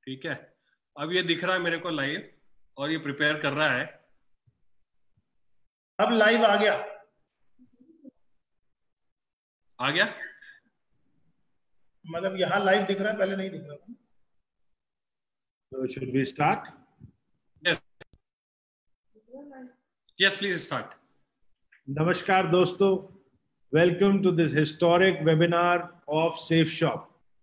ठीक है, अब ये दिख रहा है मेरे को लाइव और ये प्रिपेयर कर रहा है। अब लाइव आ गया। आ गया मतलब यहाँ लाइव दिख रहा है, पहले नहीं दिख रहा था। So should we start? Yes yes, please start. नमस्कार दोस्तों, welcome to this historic webinar of SafeShop.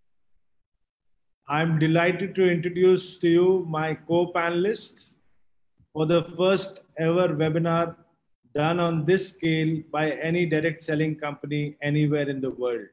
I'm delighted to introduce to you my co-panelists for the first ever webinar done on this scale by any direct selling company anywhere in the world.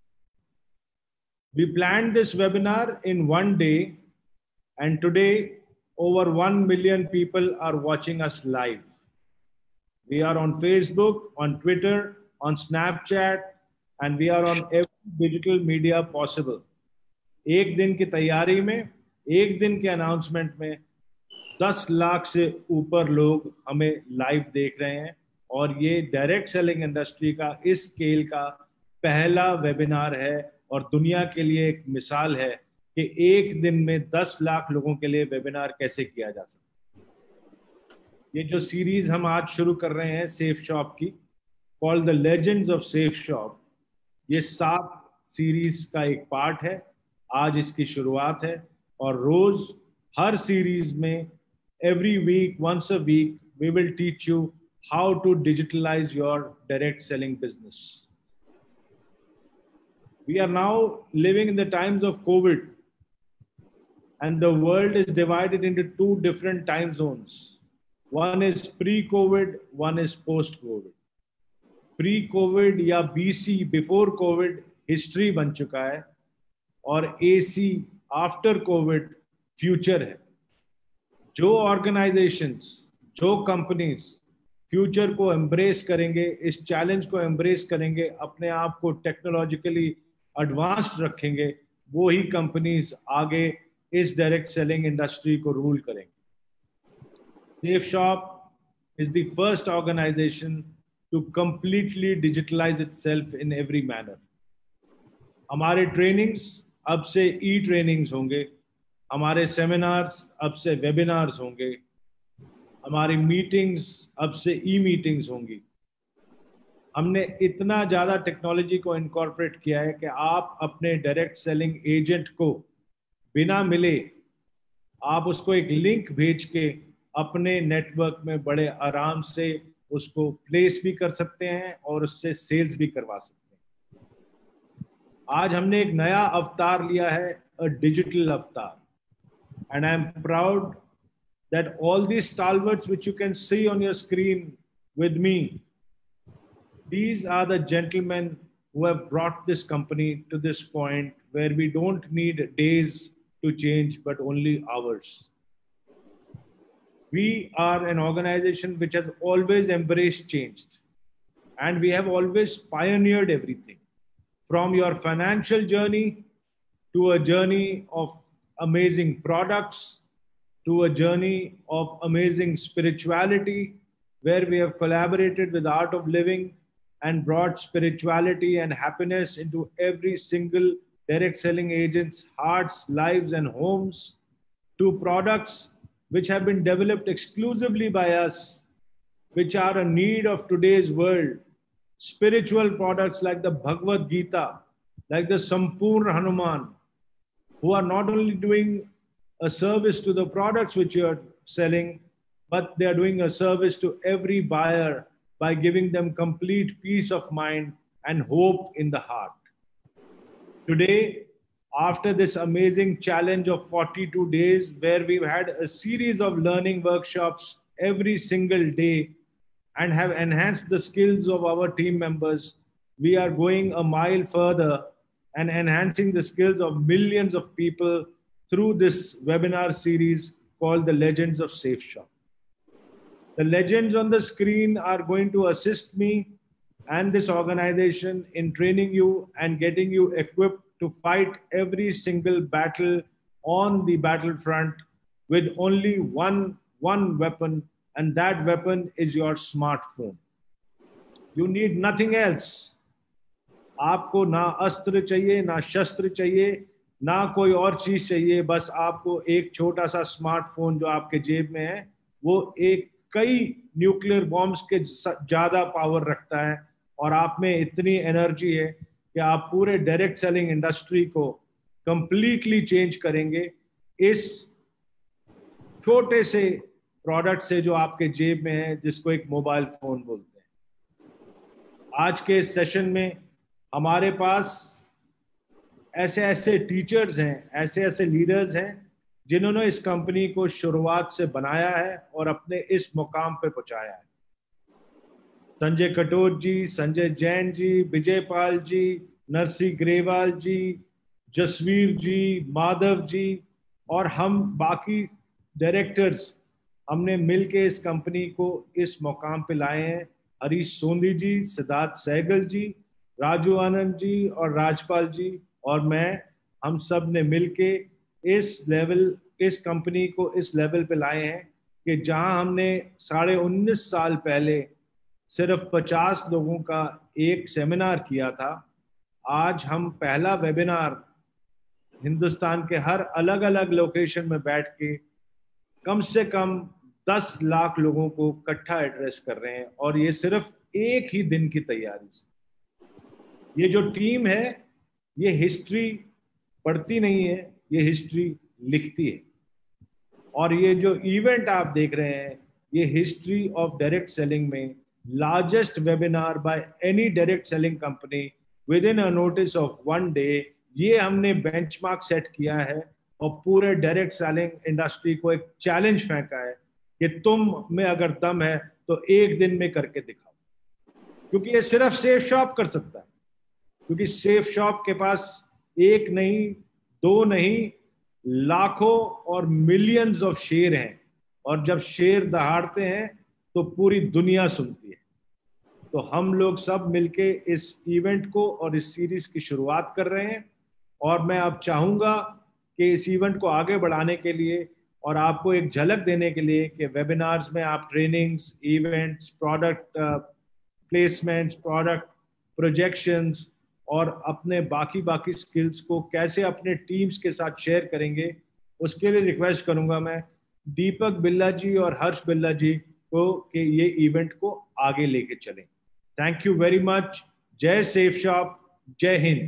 We planned this webinar in one day, and today over 1 million people are watching us live. We are on Facebook, on Twitter, on Snapchat, and we are on every digital media possible. एक दिन की तैयारी में, एक दिन के announcement में 10 लाख से ऊपर लोग हमें लाइव देख रहे हैं, और ये डायरेक्ट सेलिंग इंडस्ट्री का इस स्केल का पहला वेबिनार है और दुनिया के लिए एक मिसाल है कि एक दिन में 10 लाख लोगों के लिए वेबिनार कैसे किया जा सकता है। ये जो सीरीज हम आज शुरू कर रहे हैं सेफ शॉप की, called the legends of Safe Shop, ये 7 सीरीज का एक पार्ट है। आज इसकी शुरुआत है और रोज हर सीरीज में every week, once a week, we will teach you how to digitalize your direct selling business. We are now living in the times of COVID, and the world is divided into 2 different time zones. One is pre-COVID, one is post-COVID. Pre-COVID या BC, before COVID, history बन चुका है, और AC, after COVID, future है। जो organisations, जो companies future को embrace करेंगे, इस चैलेंज को एम्ब्रेस करेंगे, अपने आप को टेक्नोलॉजिकली एडवांस्ड रखेंगे, वो ही कंपनीज आगे इस डायरेक्ट सेलिंग इंडस्ट्री को रूल करेंगे। Safe Shop is the first organisation to completely digitalise itself in every manner. हमारे ट्रेनिंग्स अब से ई ट्रेनिंग्स होंगे, हमारे सेमिनार्स अब से वेबिनार्स होंगे, हमारी मीटिंग्स अब से ई मीटिंग्स होंगी। हमने इतना ज़्यादा टेक्नोलॉजी को इनकॉर्पोरेट किया है कि आप अपने डायरेक्ट सेलिंग एजेंट को बिना मिले, आप उसको एक लिंक भेज के अपने नेटवर्क में बड़े आराम से उसको प्लेस भी कर सकते हैं और उससे सेल्स भी करवा सकते हैं। आज हमने एक नया अवतार लिया है, अ डिजिटल अवतार, and I'm proud that all these stalwarts which you can see on your screen with me, these are the gentlemen who have brought this company to this point where we don't need days to change but only hours. We are an organization which has always embraced change, and we have always pioneered everything from your financial journey to a journey of amazing products, to a journey of amazing spirituality, where we have collaborated with Art of Living and brought spirituality and happiness into every single direct selling agent's hearts, lives, and homes, to products which have been developed exclusively by us, which are a need of today's world. Spiritual products like the Bhagavad Gita, like the Sampurna Hanuman, who are not only doing a service to the products which you are selling, but they are doing a service to every buyer by giving them complete peace of mind and hope in the heart. Today, after this amazing challenge of 42 days, where we've had a series of learning workshops every single day and have enhanced the skills of our team members, we are going a mile further and enhancing the skills of millions of people through this webinar series called the Legends of Safe Shop. The legends on the screen are going to assist me and this organization in training you and getting you equipped to fight every single battle on the battlefront with only one weapon, and that weapon is your smartphone. You need nothing else. आपको ना अस्त्र चाहिए, ना शस्त्र चाहिए, ना कोई और चीज चाहिए, बस आपको एक छोटा सा स्मार्टफोन जो आपके जेब में है वो एक कई न्यूक्लियर बॉम्ब्स के ज्यादा पावर रखता है, और आप में इतनी एनर्जी है कि आप पूरे डायरेक्ट सेलिंग इंडस्ट्री को कंप्लीटली चेंज करेंगे इस छोटे से प्रोडक्ट से जो आपके जेब में है, जिसको एक मोबाइल फोन बोलते हैं। आज के इस सेशन में हमारे पास ऐसे ऐसे टीचर्स हैं, ऐसे ऐसे लीडर्स हैं जिन्होंने इस कंपनी को शुरुआत से बनाया है और अपने इस मुकाम पे पहुंचाया है। संजय कटोच जी, संजय जैन जी, विजय पाल जी, नरसी ग्रेवाल जी, जसवीर जी, माधव जी और हम बाकी डायरेक्टर्स, हमने मिलके इस कंपनी को इस मुकाम पे लाए हैं। हरीश सोंधी जी, सिद्धार्थ सहगल जी, राजू आनंद जी और राजपाल जी और मैं, हम सब ने मिलके इस कंपनी को इस लेवल पे लाए हैं कि जहां हमने 19.5 साल पहले सिर्फ 50 लोगों का एक सेमिनार किया था, आज हम पहला वेबिनार हिंदुस्तान के हर अलग अलग लोकेशन में बैठ के कम से कम 10 लाख लोगों को इकट्ठा एड्रेस कर रहे हैं, और ये सिर्फ एक ही दिन की तैयारी से। ये जो टीम है ये हिस्ट्री पढ़ती नहीं है, ये हिस्ट्री लिखती है। और ये जो इवेंट आप देख रहे हैं ये हिस्ट्री ऑफ डायरेक्ट सेलिंग में largest webinar by any direct selling company with in a notice of 1 day, ये हमने बेंचमार्क सेट किया है और पूरे डायरेक्ट सेलिंग इंडस्ट्री को एक चैलेंज फेंका है कि तुम में अगर दम है तो एक दिन में करके दिखाओ। क्योंकि ये सिर्फ सेफ शॉप कर सकता है, क्योंकि सेफ शॉप के पास एक नहीं, दो नहीं, लाखों और मिलियंस ऑफ शेर हैं, और जब शेर दहाड़ते हैं तो पूरी दुनिया सुनती है। तो हम लोग सब मिलके इस इवेंट को और इस सीरीज की शुरुआत कर रहे हैं, और मैं अब चाहूंगा कि इस इवेंट को आगे बढ़ाने के लिए और आपको एक झलक देने के लिए कि वेबिनार्स में आप trainings, events, product placements, product projections और अपने बाकी स्किल्स को कैसे अपने टीम्स के साथ शेयर करेंगे, उसके लिए रिक्वेस्ट करूंगा मैं दीपक बिल्ला जी और हर्ष बिल्ला जी को कि ये इवेंट को आगे लेके चलें। Thank you very much. जय सेफ शॉप, जय हिंद।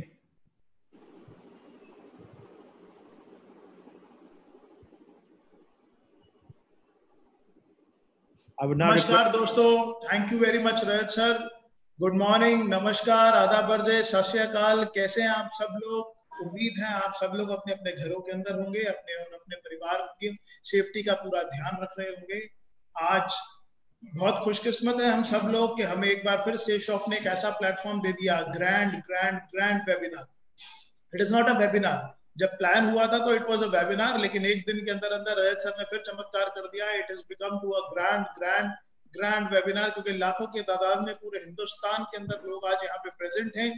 नमस्कार दोस्तों, thank you very much Rajat sir. Good morning, नमस्कार, आदाब, बरजे, सत श्री अकाल। कैसे हैं आप सब लोग? उम्मीद है आप सब लोग अपने अपने घरों के अंदर होंगे, अपने अपने परिवार की सेफ्टी का पूरा ध्यान रख रहे होंगे। आज बहुत खुशकिस्मत है हम सब लोग कि हमें एक बार फिर सेफ शॉप ने एक ऐसा प्लेटफॉर्म दे दिया, grand webinar. It is not a webinar. जब प्लान हुआ था तो इट वाज अ वेबिनार, लेकिन एक दिन के अंदर अंदर रजत सर ने फिर चमत्कार कर दिया। It is become to a grand webinar, क्योंकि लाखों की तादाद में पूरे हिंदुस्तान के अंदर लोग आज यहाँ पे प्रेजेंट हैं।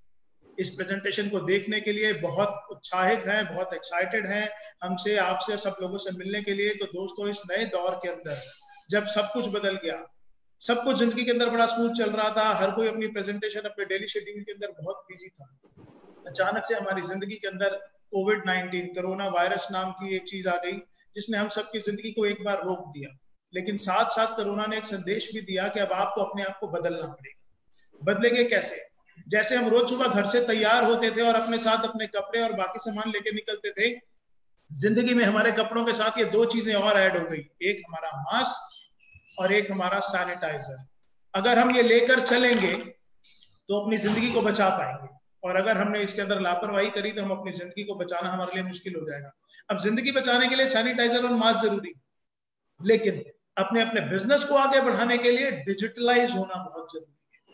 इस प्रेजेंटेशन को देखने के लिए बहुत उत्साहित हैं, बहुत एक्साइटेड हैं हमसे, आपसे, सब लोगों से मिलने के लिए। तो दोस्तों, इस नए दौर के अंदर जब सब कुछ बदल गया, सब कुछ जिंदगी के अंदर बड़ा स्मूथ चल रहा था, हर कोई अपनी प्रेजेंटेशन, अपने डेली शेड्यूल के अंदर बहुत बिजी था, अचानक से हमारी जिंदगी के अंदर कोविड-19 कोरोना वायरस नाम की एक चीज आ गई, जिसने हम सबकी जिंदगी को एक बार रोक दिया। लेकिन साथ साथ कोरोना ने एक संदेश भी दिया कि अब आपको अपने आप को बदलना पड़ेगा। बदलेंगे कैसे? जैसे हम रोज सुबह घर से तैयार होते थे और अपने साथ अपने कपड़े और बाकी सामान लेके निकलते थे, जिंदगी में हमारे कपड़ों के साथ ये 2 चीजें और ऐड हो गई, एक हमारा मास्क और एक हमारा सैनिटाइजर। अगर हम ये लेकर चलेंगे तो अपनी जिंदगी को बचा पाएंगे, और अगर हमने इसके अंदर लापरवाही करी तो हम अपनी जिंदगी को बचाना हमारे लिए मुश्किल हो जाएगा। अब जिंदगी बचाने के लिए सैनिटाइजर और मास्क जरूरी है, लेकिन अपने अपने बिजनेस को आगे बढ़ाने के लिए डिजिटलाइज होना बहुत जरूरी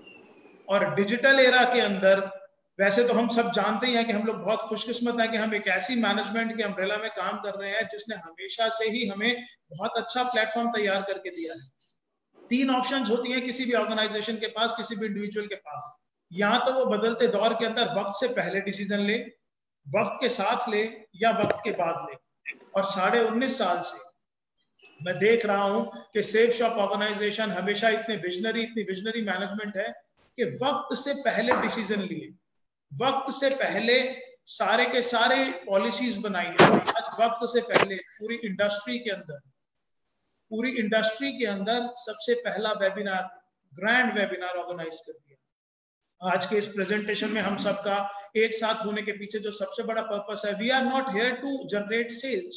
है। और डिजिटल एरा के अंदर वैसे तो हम सब जानते ही हैं कि हम लोग बहुत खुशकिस्मत हैं कि हम एक ऐसी मैनेजमेंट के अम्ब्रेला में काम कर रहे हैं जिसने हमेशा से ही हमें बहुत अच्छा प्लेटफॉर्म तैयार करके दिया है। 3 ऑप्शंस होती हैं किसी भी ऑर्गेनाइजेशन के पास, किसी भी इंडिविजुअल के पास। या तो वो बदलते दौर के अंदर वक्त से पहले डिसीजन ले, वक्त के साथ ले, या वक्त के बाद ले। और 19.5 साल से मैं देख रहा हूं कि सेफ शॉप ऑर्गेनाइजेशन हमेशा इतनी विजनरी मैनेजमेंट है कि वक्त से पहले डिसीजन लिए, वक्त से पहले सारे के सारे पॉलिसीज बनाई है। आज वक्त से पहले पूरी इंडस्ट्री के अंदर सबसे पहला वेबिनार, ग्रैंड वेबिनार ऑर्गेनाइज कर दिया। आज के इस प्रेजेंटेशन में हम सबका एक साथ होने के पीछे जो सबसे बड़ा पर्पस है, we are not here to generate sales,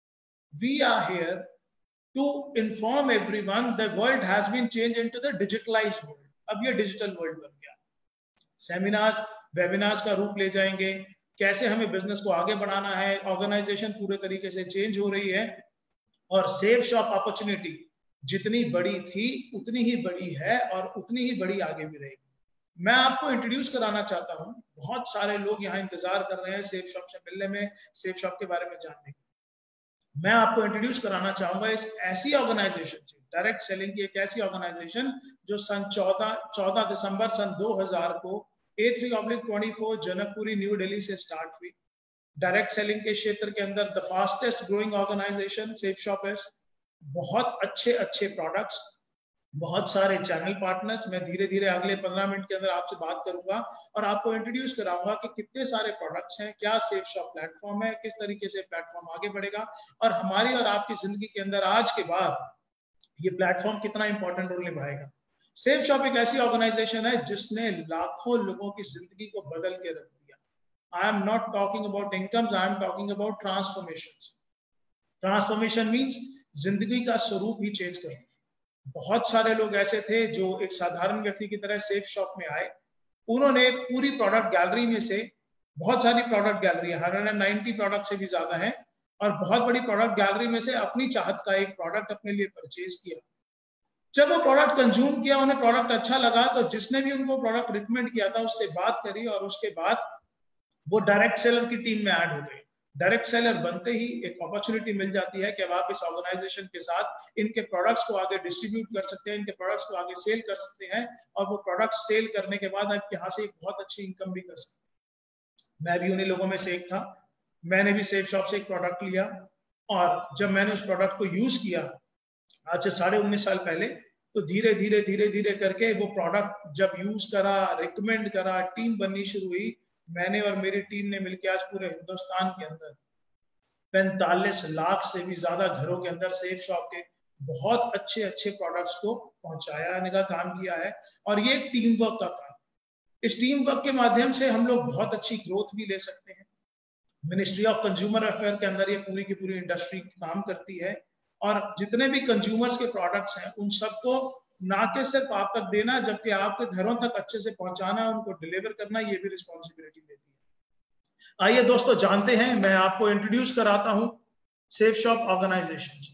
we are here to inform everyone the world has been change into the digitalised world. अब ये डिजिटल वर्ल्ड बन गया। सेमिनार्स, वेबिनार्स का रूप ले जाएंगे, कैसे हमें बिजनेस को आगे बढ़ाना है, ऑर्गेनाइजेशन पूरे तरीके से चेंज हो रही है, और सेफ शॉप अपॉर्चुनिटी जितनी बड़ी थी उतनी ही बड़ी है और उतनी ही बड़ी आगे भी रहेगी। मैं आपको इंट्रोड्यूस कराना चाहता हूं, बहुत सारे लोग यहाँ इंतजार कर रहे हैं सेफ शॉप से मिलने में, सेफ शॉप के बारे में जानने के। मैं आपको इंट्रोड्यूस कराना चाहूंगा इस ऐसी ऑर्गेनाइजेशन से, डायरेक्ट सेलिंग की एक ऐसी ऑर्गेनाइजेशन जो सन 14 दिसंबर सन 2000 को A3/24 जनकपुरी न्यू दिल्ली से स्टार्ट हुई। डायरेक्ट सेलिंग के क्षेत्र के अंदर the fastest growing organisation Safe Shop है। बहुत अच्छे प्रोडक्ट्स, बहुत सारे चैनल पार्टनर्स। मैं धीरे धीरे अगले 15 मिनट के अंदर आपसे बात करूंगा और आपको इंट्रोड्यूस कराऊंगा कि कितने सारे प्रोडक्ट्स हैं, क्या सेफ शॉप प्लेटफॉर्म है, किस तरीके से प्लेटफॉर्म आगे बढ़ेगा और हमारी और आपकी जिंदगी के अंदर आज के बाद ये प्लेटफॉर्म कितना इंपॉर्टेंट रोल निभाएगा। सेफ शॉप एक ऐसी ऑर्गेनाइजेशन है जिसने लाखों लोगों की जिंदगी को बदल के रख दिया। I am not talking about incomes, I am talking about transformation. Transformation means जिंदगी का स्वरूप ही चेंज करना। बहुत सारे लोग ऐसे थे जो एक साधारण व्यक्ति की तरह सेफ शॉप में आए, उन्होंने पूरी प्रोडक्ट गैलरी में से, बहुत सारी प्रोडक्ट गैलरी 190 प्रोडक्ट से भी ज्यादा है, और बहुत बड़ी प्रोडक्ट गैलरी में से अपनी चाहत का एक प्रोडक्ट अपने लिए परचेज किया। जब वो प्रोडक्ट कंज्यूम किया, उन्हें प्रोडक्ट अच्छा लगा, तो जिसने भी उनको प्रोडक्ट रिकमेंड किया था उससे बात करी और उसके बाद वो डायरेक्ट सेलर की टीम में ऐड हो गए। डायरेक्ट सेलर बनते ही एक अपॉर्चुनिटी मिल जाती है कि अब आप इस ऑर्गेनाइजेशन के साथ इनके प्रोडक्ट्स को आगे डिस्ट्रीब्यूट कर सकते हैं, इनके प्रोडक्ट्स को आगे सेल कर सकते हैं, और वो प्रोडक्ट्स सेल करने के बाद आप यहाँ से एक बहुत अच्छी इनकम भी कर सकते हैं। मैं भी उन्हीं लोगों में से एक था। मैंने भी सेफ शॉप से एक प्रोडक्ट लिया, और जब मैंने उस प्रोडक्ट को यूज किया आज से 19.5 साल पहले, तो धीरे धीरे करके वो प्रोडक्ट जब यूज करा, रिकमेंड करा, टीम बननी शुरू हुई। मैंने और मेरी टीम ने मिलकर आज पूरे हिंदुस्तान के अंदर 45 लाख से भी ज्यादा घरों के अंदर सेफ शॉप के बहुत अच्छे प्रोडक्ट्स को पहुंचाने का काम किया है। और ये एक टीम वर्क का काम। इस टीम वर्क के माध्यम से हम लोग बहुत अच्छी ग्रोथ भी ले सकते हैं। मिनिस्ट्री ऑफ कंज्यूमर अफेयर के अंदर ये पूरी की पूरी इंडस्ट्री काम करती है, और जितने भी कंज्यूमर्स के प्रोडक्ट्स हैं उन सबको ना के सिर्फ आप तक देना, जबकि आपके घरों तक अच्छे से पहुंचाना, उनको डिलीवर करना, ये भी रिस्पॉन्सिबिलिटी देती है। आइए दोस्तों जानते हैं, मैं आपको इंट्रोड्यूस कराता हूं सेफ शॉप ऑर्गेनाइजेशन।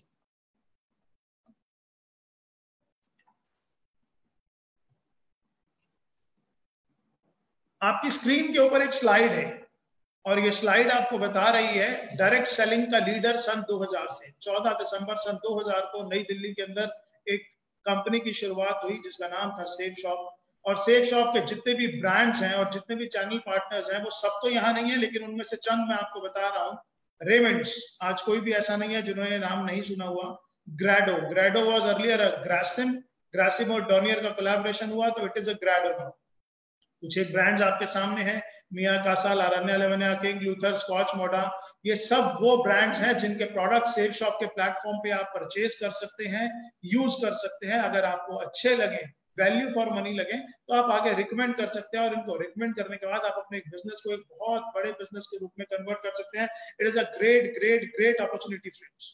आपकी स्क्रीन के ऊपर एक स्लाइड है, और ये स्लाइड आपको बता रही है डायरेक्ट सेलिंग का लीडर सन 2000 से। 14 दिसंबर सन 2000 को नई दिल्ली के अंदर एक कंपनी की शुरुआत हुई जिसका नाम था सेफ शॉप। और सेफ शॉप के जितने भी ब्रांड्स हैं और जितने भी चैनल पार्टनर्स हैं वो सब तो यहाँ नहीं है, लेकिन उनमें से चंद मैं आपको बता रहा हूँ। रेमंड्स, आज कोई भी ऐसा नहीं है जिन्होंने नाम नहीं सुना हुआ। Grado was earlier a Grasim और डॉनियर का कोलैबोरेशन हुआ तो it is a Grado now. कुछ एक ब्रांड्स आपके सामने हैं, मिया कासाल, अरण्या लेवनिया, किंग लूथर, स्कॉच मोडा। ये सब वो ब्रांड्स हैं जिनके प्रोडक्ट सेफ शॉप के प्लेटफॉर्म पे आप परचेज कर सकते हैं, यूज कर सकते हैं। अगर आपको अच्छे लगे, वैल्यू फॉर मनी लगे, तो आप आगे रिकमेंड कर सकते हैं, और इनको रिकमेंड करने के बाद आप अपने बिजनेस को एक बहुत बड़े बिजनेस के रूप में कन्वर्ट कर सकते हैं। It is a great opportunity friends.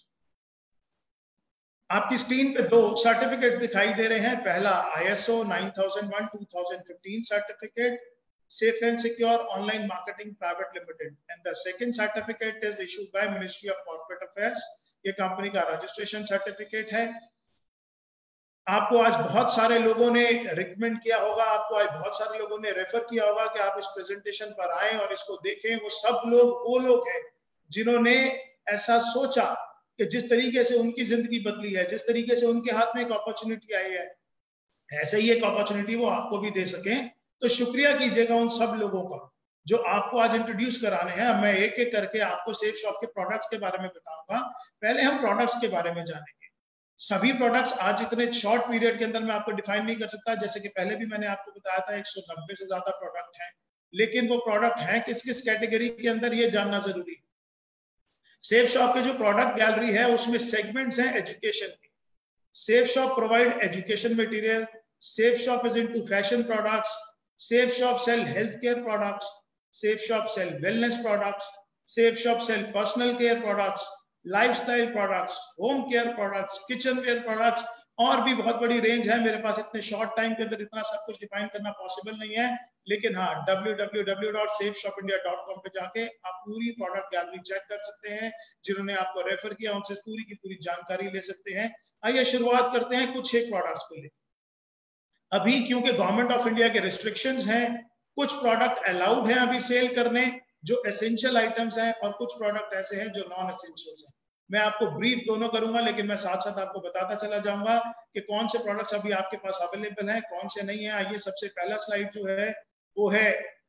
आपकी स्क्रीन पे 2 सर्टिफिकेट्स दिखाई दे रहे हैं। पहला ISO 9001:2015 certificate, Safe and Secure Online Marketing Private Limited, and the second certificate is issued by Ministry of Corporate Affairs. ये कंपनी का रजिस्ट्रेशन सर्टिफिकेट है। आपको आज बहुत सारे लोगों ने रिकमेंड किया होगा, आपको आज बहुत सारे लोगों ने रेफर किया होगा कि आप इस प्रेजेंटेशन पर आए और इसको देखें। वो सब लोग वो लोग हैं जिन्होंने ऐसा सोचा कि जिस तरीके से उनकी जिंदगी बदली है, जिस तरीके से उनके हाथ में एक अपॉर्चुनिटी आई है, ऐसे ही एक अपॉर्चुनिटी वो आपको भी दे सकें। तो शुक्रिया कीजिएगा उन सब लोगों का जो आपको आज इंट्रोड्यूस कराने हैं। मैं एक एक करके आपको सेफ शॉप के प्रोडक्ट्स के बारे में बताऊंगा। पहले हम प्रोडक्ट्स के बारे में जानेंगे। सभी प्रोडक्ट्स आज इतने शॉर्ट पीरियड के अंदर मैं आपको डिफाइन नहीं कर सकता। जैसे कि पहले भी मैंने आपको बताया था 190 से ज्यादा प्रोडक्ट हैं, लेकिन वो प्रोडक्ट है किस किस कैटेगरी के अंदर, ये जानना जरूरी है। सेफ शॉप के जो प्रोडक्ट गैलरी है उसमें सेगमेंट्स हैं एजुकेशन के। Safe Shop provide education material, Safe Shop is into fashion products, Safe Shop sell health care products, Safe Shop sell wellness products, Safe Shop sell personal care products, lifestyle products, home care products, kitchenware products, और भी बहुत बड़ी range है। मेरे पास इतने short time के अंदर इतना सब कुछ डिफाइन करना पॉसिबल नहीं है, लेकिन हाँ www.safeshopindia.com पे जाके आप पूरी प्रोडक्ट गैलरी चेक कर सकते हैं। जिन्होंने आपको रेफर किया उनसे पूरी की पूरी जानकारी ले सकते हैं। आइए शुरुआत करते हैं कुछ एक प्रोडक्ट्स को लेकर। अभी क्योंकि गवर्नमेंट ऑफ इंडिया के रिस्ट्रिक्शंस हैं, कुछ प्रोडक्ट अलाउड है अभी सेल करने जो एसेंशियल आइटम्स हैं, और कुछ प्रोडक्ट ऐसे हैं जो नॉन एसेंशियल्स हैं। मैं आपको ब्रीफ दोनों करूंगा, लेकिन मैं साथ साथ आपको बताता चला जाऊंगा कि कौन से प्रोडक्ट्स अभी आपके पास अवेलेबल हैं, कौन से नहीं है। आइए सबसे पहला स्लाइड जो है वो है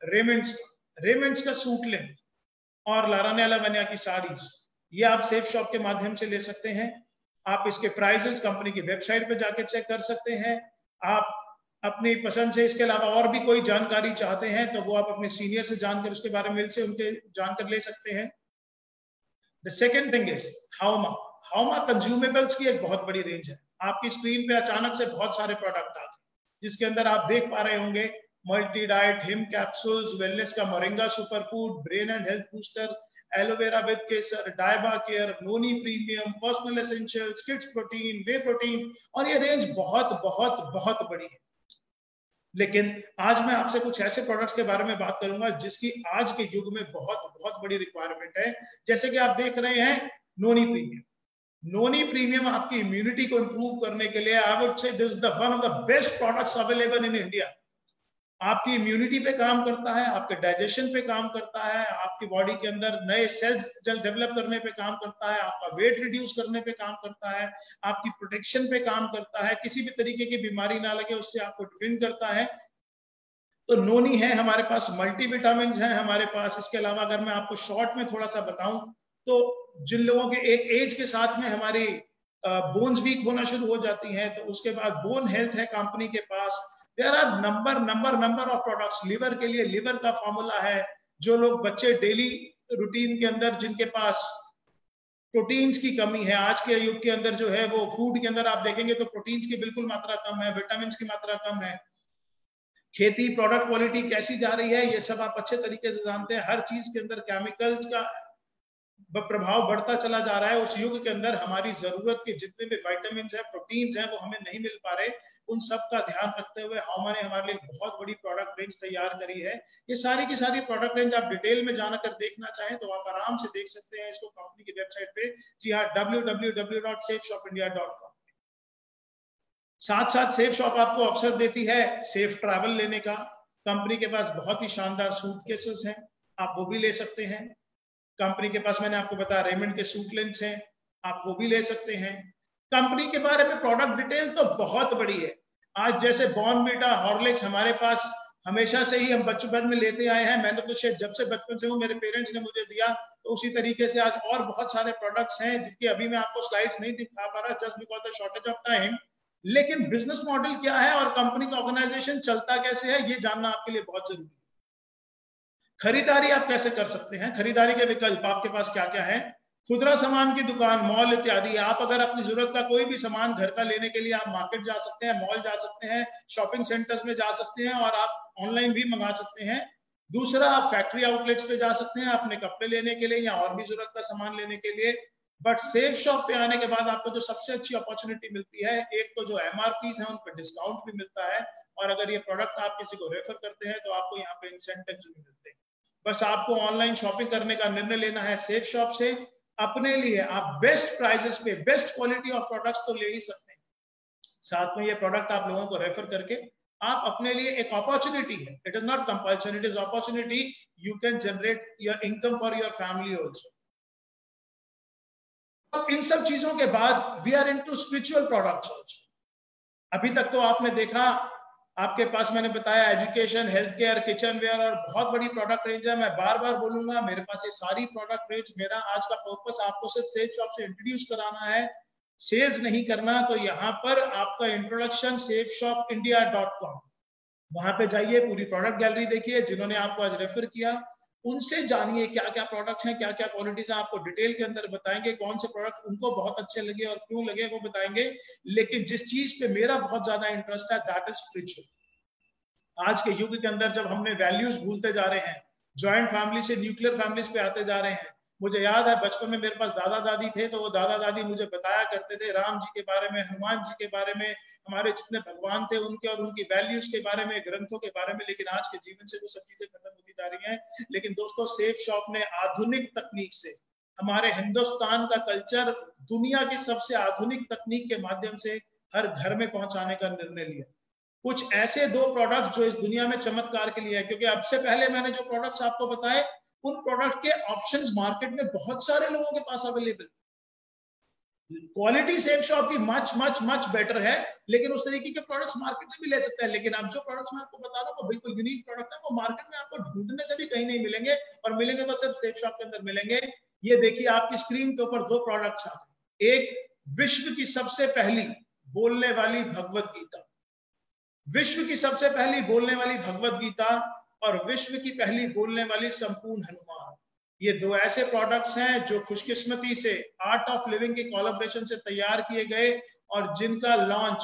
रेमंड्स का सूट लेंथ और लाराने वनिया की साड़ीज। ये आप सेफ शॉप के माध्यम से ले सकते हैं। आप इसके प्राइसेस कंपनी की वेबसाइट पे जाके चेक कर सकते हैं। आप अपनी पसंद से इसके अलावा और भी कोई जानकारी चाहते हैं तो वो आप अपने सीनियर से जानकर उसके बारे में से उनके जानकर ले सकते हैं। The second thing is हाउमा कंज्यूमेबल्स की एक बहुत बड़ी रेंज है। आपकी स्क्रीन पे अचानक से बहुत सारे प्रोडक्ट आ गए, जिसके अंदर आप देख पा रहे होंगे multi diet, him capsules, wellness का moringa super food, brain and health booster, aloe vera with kesar, डायबा care, noni premium, personal essentials, kids protein, whey protein, और ये रेंज बहुत बहुत बहुत बड़ी है। लेकिन आज मैं आपसे कुछ ऐसे प्रोडक्ट्स के बारे में बात करूंगा जिसकी आज के युग में बहुत बहुत बड़ी रिक्वायरमेंट है। जैसे कि आप देख रहे हैं नोनी प्रीमियम। नोनी प्रीमियम आपकी इम्यूनिटी को इंप्रूव करने के लिए I would say this is the one of the best products available in India. आपकी इम्यूनिटी पे काम करता है, आपके डाइजेशन पे काम करता है, आपकी बॉडी के अंदर नए सेल्स डेवलप करने पे काम करता है, आपका वेट रिड्यूस करने पे काम करता है, आपकी प्रोटेक्शन पे काम करता है, किसी भी तरीके की बीमारी ना लगे उससे आपको डिफेंड करता है। तो नोनी है हमारे पास, मल्टीविटामिन है हमारे पास। इसके अलावा अगर मैं आपको शॉर्ट में थोड़ा सा बताऊं तो जिन लोगों के एक एज के साथ में हमारी बोन्स वीक होना शुरू हो जाती हैं, तो उसके बाद बोन हेल्थ है कंपनी के पास। There are number of products. Liver के लिए लिवर का फॉर्मूला है। जो लोग बच्चे डेली रूटीन के अंदर जिनके पास प्रोटीन्स की कमी है, आज के युग के अंदर जो है वो फूड के अंदर आप देखेंगे तो प्रोटीन्स की बिल्कुल मात्रा कम है, विटामिन की मात्रा कम है। खेती प्रोडक्ट क्वालिटी कैसी जा रही है ये सब आप अच्छे तरीके से जानते हैं। हर चीज के अंदर केमिकल्स का प्रभाव बढ़ता चला जा रहा है। उस युग के अंदर हमारी जरूरत के जितने भी विटामिन है, प्रोटीन्स हैं, वो हमें नहीं मिल पा रहे। उन सब का ध्यान रखते हुए हाउमा ने हमारे लिए बहुत बड़ी प्रोडक्ट रेंज तैयार करी है। ये सारी की सारी प्रोडक्ट रेंज आप डिटेल में जानकर देखना चाहें तो आप आराम से देख सकते हैं इसको कंपनी की वेबसाइट पे। जी हाँ, www.safeshopindia.com। साथ साथ सेफ शॉप आपको अवसर देती है सेफ ट्रैवल लेने का। कंपनी के पास बहुत ही शानदार सूटकेसेस हैं, आप वो भी ले सकते हैं। कंपनी के पास मैंने आपको बताया रेमंड के सूट लेंस हैं, आप वो भी ले सकते हैं। कंपनी के बारे में प्रोडक्ट डिटेल तो बहुत बड़ी है। आज जैसे बॉर्नवीटा, हॉर्लिक्स हमारे पास हमेशा से ही हम बचपन में लेते आए हैं। मैंने तो शायद जब से बचपन से हूँ, मेरे पेरेंट्स ने मुझे दिया, तो उसी तरीके से आज और बहुत सारे प्रोडक्ट्स हैं जिनकी अभी मैं आपको स्लाइड्स नहीं दिखा पा रहा just because the shortage of time. लेकिन बिजनेस मॉडल क्या है और कंपनी का ऑर्गेनाइजेशन चलता कैसे है ये जानना आपके लिए बहुत जरूरी है। खरीदारी आप कैसे कर सकते हैं, खरीदारी के विकल्प आपके पास क्या क्या है। खुदरा सामान की दुकान, मॉल इत्यादि। आप अगर अपनी जरूरत का कोई भी सामान घर का लेने के लिए आप मार्केट जा सकते हैं, मॉल जा सकते हैं, शॉपिंग सेंटर्स में जा सकते हैं, और आप ऑनलाइन भी मंगा सकते हैं। दूसरा, आप फैक्ट्री आउटलेट्स पे जा सकते हैं अपने कपड़े लेने के लिए या और भी जरूरत का सामान लेने के लिए। बट सेफ शॉप पे आने के बाद आपको जो सबसे अच्छी अपॉर्चुनिटी मिलती है, एक तो जो MRPs है उन पर डिस्काउंट भी मिलता है, और अगर ये प्रोडक्ट आप किसी को रेफर करते हैं तो आपको यहाँ पे इंसेंटिव्स भी मिलते हैं। बस आपको ऑनलाइन शॉपिंग करने का निर्णय लेना है सेफ शॉप से। अपने लिए आप बेस्ट प्राइसेस पे बेस्ट क्वालिटी ऑफ प्रोडक्ट्स तो ले ही सकते हैं, साथ में ये प्रोडक्ट आप लोगों को रेफर करके आप अपने लिए एक अपॉर्चुनिटी है, it is not compulsion, it is opportunity, you can generate your income for your family also. इन सब चीजों के बाद we are into spiritual products also. अभी तक तो आपने देखा, आपके पास मैंने बताया education, health care, kitchenware और बहुत बड़ी प्रोडक्ट रेंज है। मैं बार बार बोलूंगा, मेरे पास ये सारी प्रोडक्ट रेंज, मेरा आज का पर्पस आपको सिर्फ सेफ शॉप से इंट्रोड्यूस कराना है, सेल्स नहीं करना। तो यहाँ पर आपका इंट्रोडक्शन safeshopindia.com, वहां पे जाइए, पूरी प्रोडक्ट गैलरी देखिए, जिन्होंने आपको आज रेफर किया उनसे जानिए क्या क्या प्रोडक्ट्स हैं, क्या क्या क्वालिटीज हैं, आपको डिटेल के अंदर बताएंगे कौन से प्रोडक्ट उनको बहुत अच्छे लगे और क्यों लगे वो बताएंगे। लेकिन जिस चीज पे मेरा बहुत ज्यादा इंटरेस्ट है दैट इज स्पिरिचुअल। आज के युग के अंदर जब हमने वैल्यूज भूलते जा रहे हैं, ज्वाइंट फैमिली से न्यूक्लियर फैमिलीज पे आते जा रहे हैं। मुझे याद है बचपन में मेरे पास दादा दादी थे, तो वो दादा दादी मुझे बताया करते थे राम जी के बारे में, हनुमान जी के बारे में, हमारे जितने भगवान थे उनके और उनकी वैल्यूज के बारे में, ग्रंथों के बारे में। लेकिन आज के जीवन से वो सब चीजें खत्म होती जा रही हैं। लेकिन दोस्तों सेफ शॉप ने आधुनिक तकनीक से हमारे हिंदुस्तान का कल्चर दुनिया की सबसे आधुनिक तकनीक के माध्यम से हर घर में पहुंचाने का निर्णय लिया। कुछ ऐसे 2 प्रोडक्ट जो इस दुनिया में चमत्कार के लिए है, क्योंकि अब से पहले मैंने जो प्रोडक्ट्स आपको बताए उन प्रोडक्ट के ऑप्शंस मार्केट में बहुत सारे लोगों के पास अवेलेबल। क्वालिटी सेफ शॉप की मच मच मच बेटर है, लेकिन उस तरीके के प्रोडक्ट्स मार्केट से भी ले सकते हैं। लेकिन अब जो प्रोडक्ट्स मैं आपको बता रहा हूं वो बिल्कुल यूनिक प्रोडक्ट है, वो मार्केट में आपको ढूंढने से भी कहीं नहीं मिलेंगे, और मिलेंगे तो सिर्फ सेफ शॉप के अंदर मिलेंगे। ये देखिए आपकी स्क्रीन के ऊपर 2 प्रोडक्ट्स आ गए। एक विश्व की सबसे पहली बोलने वाली भगवत गीता, विश्व की सबसे पहली बोलने वाली भगवत गीता और विश्व की पहली बोलने वाली संपूर्ण हनुमान। ये 2 ऐसे प्रोडक्ट्स हैं जो खुशकिस्मती से आर्ट ऑफ लिविंग के कोलैबोरेशन से तैयार किए गए और जिनका लॉन्च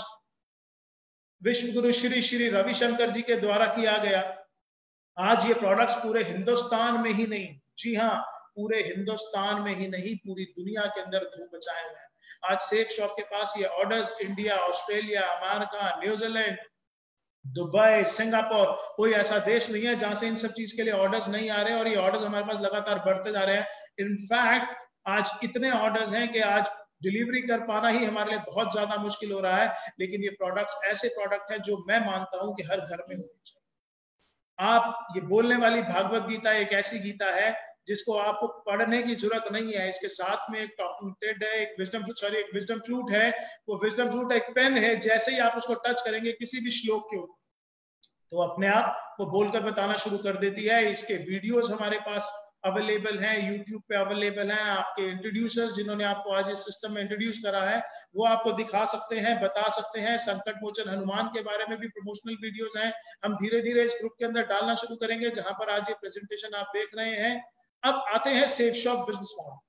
विश्व गुरु श्री श्री रविशंकर जी के द्वारा किया गया। आज ये प्रोडक्ट्स पूरे हिंदुस्तान में ही नहीं, जी हाँ, पूरे हिंदुस्तान में ही नहीं पूरी दुनिया के अंदर धूम मचाए हुए हैं। आज सेफ शॉप के पास ये orders India, Australia, America, New Zealand, Dubai, Singapore, कोई ऐसा देश नहीं है जहां से इन सब चीज के लिए ऑर्डर्स नहीं आ रहे हैं, और ये ऑर्डर्स हमारे पास लगातार बढ़ते जा रहे हैं। इनफैक्ट आज इतने ऑर्डर्स हैं कि आज डिलीवरी कर पाना ही हमारे लिए बहुत ज्यादा मुश्किल हो रहा है। लेकिन ये प्रोडक्ट्स ऐसे प्रोडक्ट हैं जो मैं मानता हूं कि हर घर में होनी चाहिए। आप ये बोलने वाली भागवत गीता एक ऐसी गीता है जिसको आपको पढ़ने की जरूरत नहीं है। इसके साथ में एक टॉकिंग टेड है, एक विजडम फ्लूट है। वो विजडम फ्लूट एक पेन है, जैसे ही आप उसको टच करेंगे किसी भी श्लोक के ऊपर तो अपने आप वो बोलकर बताना शुरू कर देती है। इसके वीडियोस हमारे पास अवेलेबल हैं, यूट्यूब पे अवेलेबल हैं। आपके इंट्रोड्यूसर्स जिन्होंने आपको आज इस सिस्टम में इंट्रोड्यूस करा है वो आपको दिखा सकते हैं, बता सकते हैं। संकट मोचन हनुमान के बारे में भी प्रमोशनल वीडियोस हैं, हम धीरे धीरे इस ग्रुप के अंदर डालना शुरू करेंगे, जहां पर आज ये प्रेजेंटेशन आप देख रहे हैं। अब आते हैं Safe Shop business model.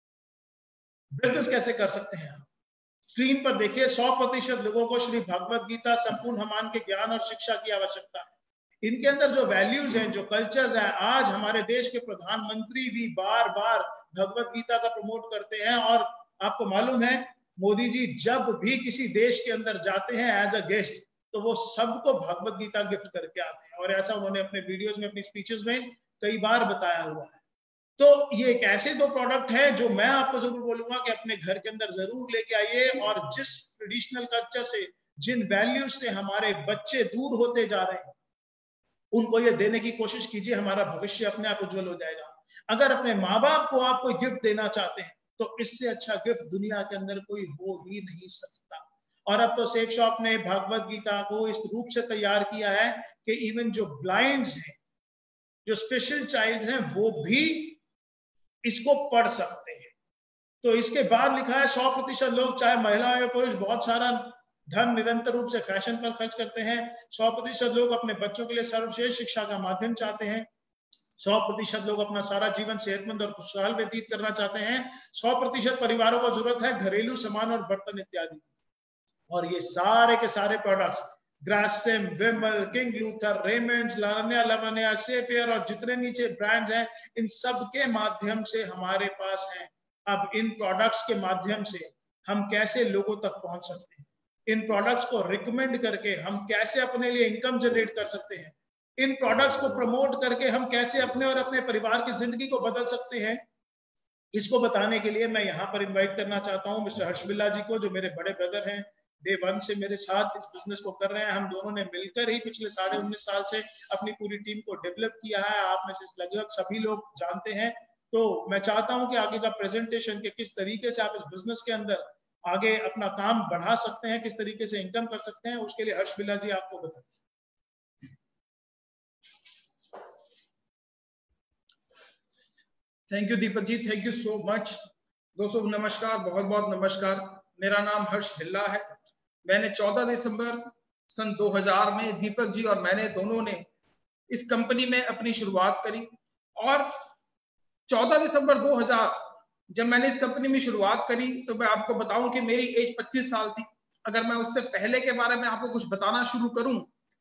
Business कैसे कर सकते हैं आप? स्क्रीन पर देखिए, 100% लोगों को श्री भगवत गीता संपूर्ण हनुमान के ज्ञान और शिक्षा की आवश्यकता है। इनके अंदर जो वैल्यूज हैं, जो कल्चर्स हैं, आज हमारे देश के प्रधानमंत्री भी बार बार भगवत गीता का प्रमोट करते हैं। और आपको मालूम है मोदी जी जब भी किसी देश के अंदर जाते हैं एज अ गेस्ट तो वो सबको भगवत गीता गिफ्ट करके आते हैं, और ऐसा उन्होंने अपने वीडियोस में, अपनी स्पीचेस में कई बार बताया हुआ है। तो ये एक ऐसे 2 प्रोडक्ट है जो मैं आपको जरूर बोलूंगा कि अपने घर के अंदर जरूर लेके आइए, और जिस ट्रेडिशनल कल्चर से, जिन वैल्यूज से हमारे बच्चे दूर होते जा रहे हैं उनको ये देने की कोशिश कीजिए। हमारा भविष्य अपने आप उज्जवल हो जाएगा। अगर अपने माँ बाप को आप कोई गिफ्ट देना चाहते हैं तो इससे अच्छा गिफ्ट दुनिया के अंदर कोई हो ही नहीं सकता। और अब तो सेफ शॉप ने भगवत गीता को इस रूप से तैयार किया है कि इवन जो ब्लाइंड्स हैं, जो स्पेशल चाइल्ड हैं, वो भी इसको पढ़ सकते हैं। तो इसके बाद लिखा है 100% लोग, चाहे महिला या पुरुष, बहुत सारा धन निरंतर रूप से फैशन पर खर्च करते हैं। 100% लोग अपने बच्चों के लिए सर्वश्रेष्ठ शिक्षा का माध्यम चाहते हैं। 100% लोग अपना सारा जीवन सेहतमंद और खुशहाल व्यतीत करना चाहते हैं। 100% परिवारों को जरूरत है घरेलू सामान और बर्तन इत्यादि। और ये सारे के सारे products Grasim, Vimal, King Luther, Raymonds, Lavanya Lavanya, सेफेयर और जितने नीचे ब्रांड्स हैं, इन सब के माध्यम से हमारे पास हैं। अब इन प्रोडक्ट्स के माध्यम से हम कैसे लोगों तक पहुंच सकते हैं, इन प्रोडक्ट्स को रिकमेंड करके हम कैसे अपने लिए इनकम जनरेट कर सकते हैं, इन प्रोडक्ट्स को प्रमोट करके हम कैसे अपने और अपने परिवार की जिंदगी को बदल सकते हैं, इसको बताने के लिए मैं यहाँ पर इन्वाइट करना चाहता हूँ मिस्टर हर्ष बिल्ला जी को, जो मेरे बड़े ब्रदर हैं। डे 1 से मेरे साथ इस बिजनेस को कर रहे हैं। हम दोनों ने मिलकर ही पिछले 19.5 साल से अपनी पूरी टीम को डेवलप किया है। आप में से लगभग सभी लोग जानते हैं। तो मैं चाहता हूं कि आगे का प्रेजेंटेशन के किस तरीके से आप इस बिजनेस के अंदर आगे अपना काम बढ़ा सकते हैं, किस तरीके से इनकम कर सकते हैं, उसके लिए हर्ष बिल्ला जी आपको बताएं। Thank you Deepak ji, thank you so much. दोस्तों नमस्कार, बहुत बहुत नमस्कार। मेरा नाम हर्ष बिल्ला है। मैंने 14 दिसंबर सन 2000 में दीपक जी और मैंने दोनों ने इस कंपनी में अपनी शुरुआत करी। और 14 दिसंबर 2000 जब मैंने इस कंपनी में शुरुआत करी तो मैं आपको बताऊं कि मेरी एज 25 साल थी। अगर मैं उससे पहले के बारे में आपको कुछ बताना शुरू करूं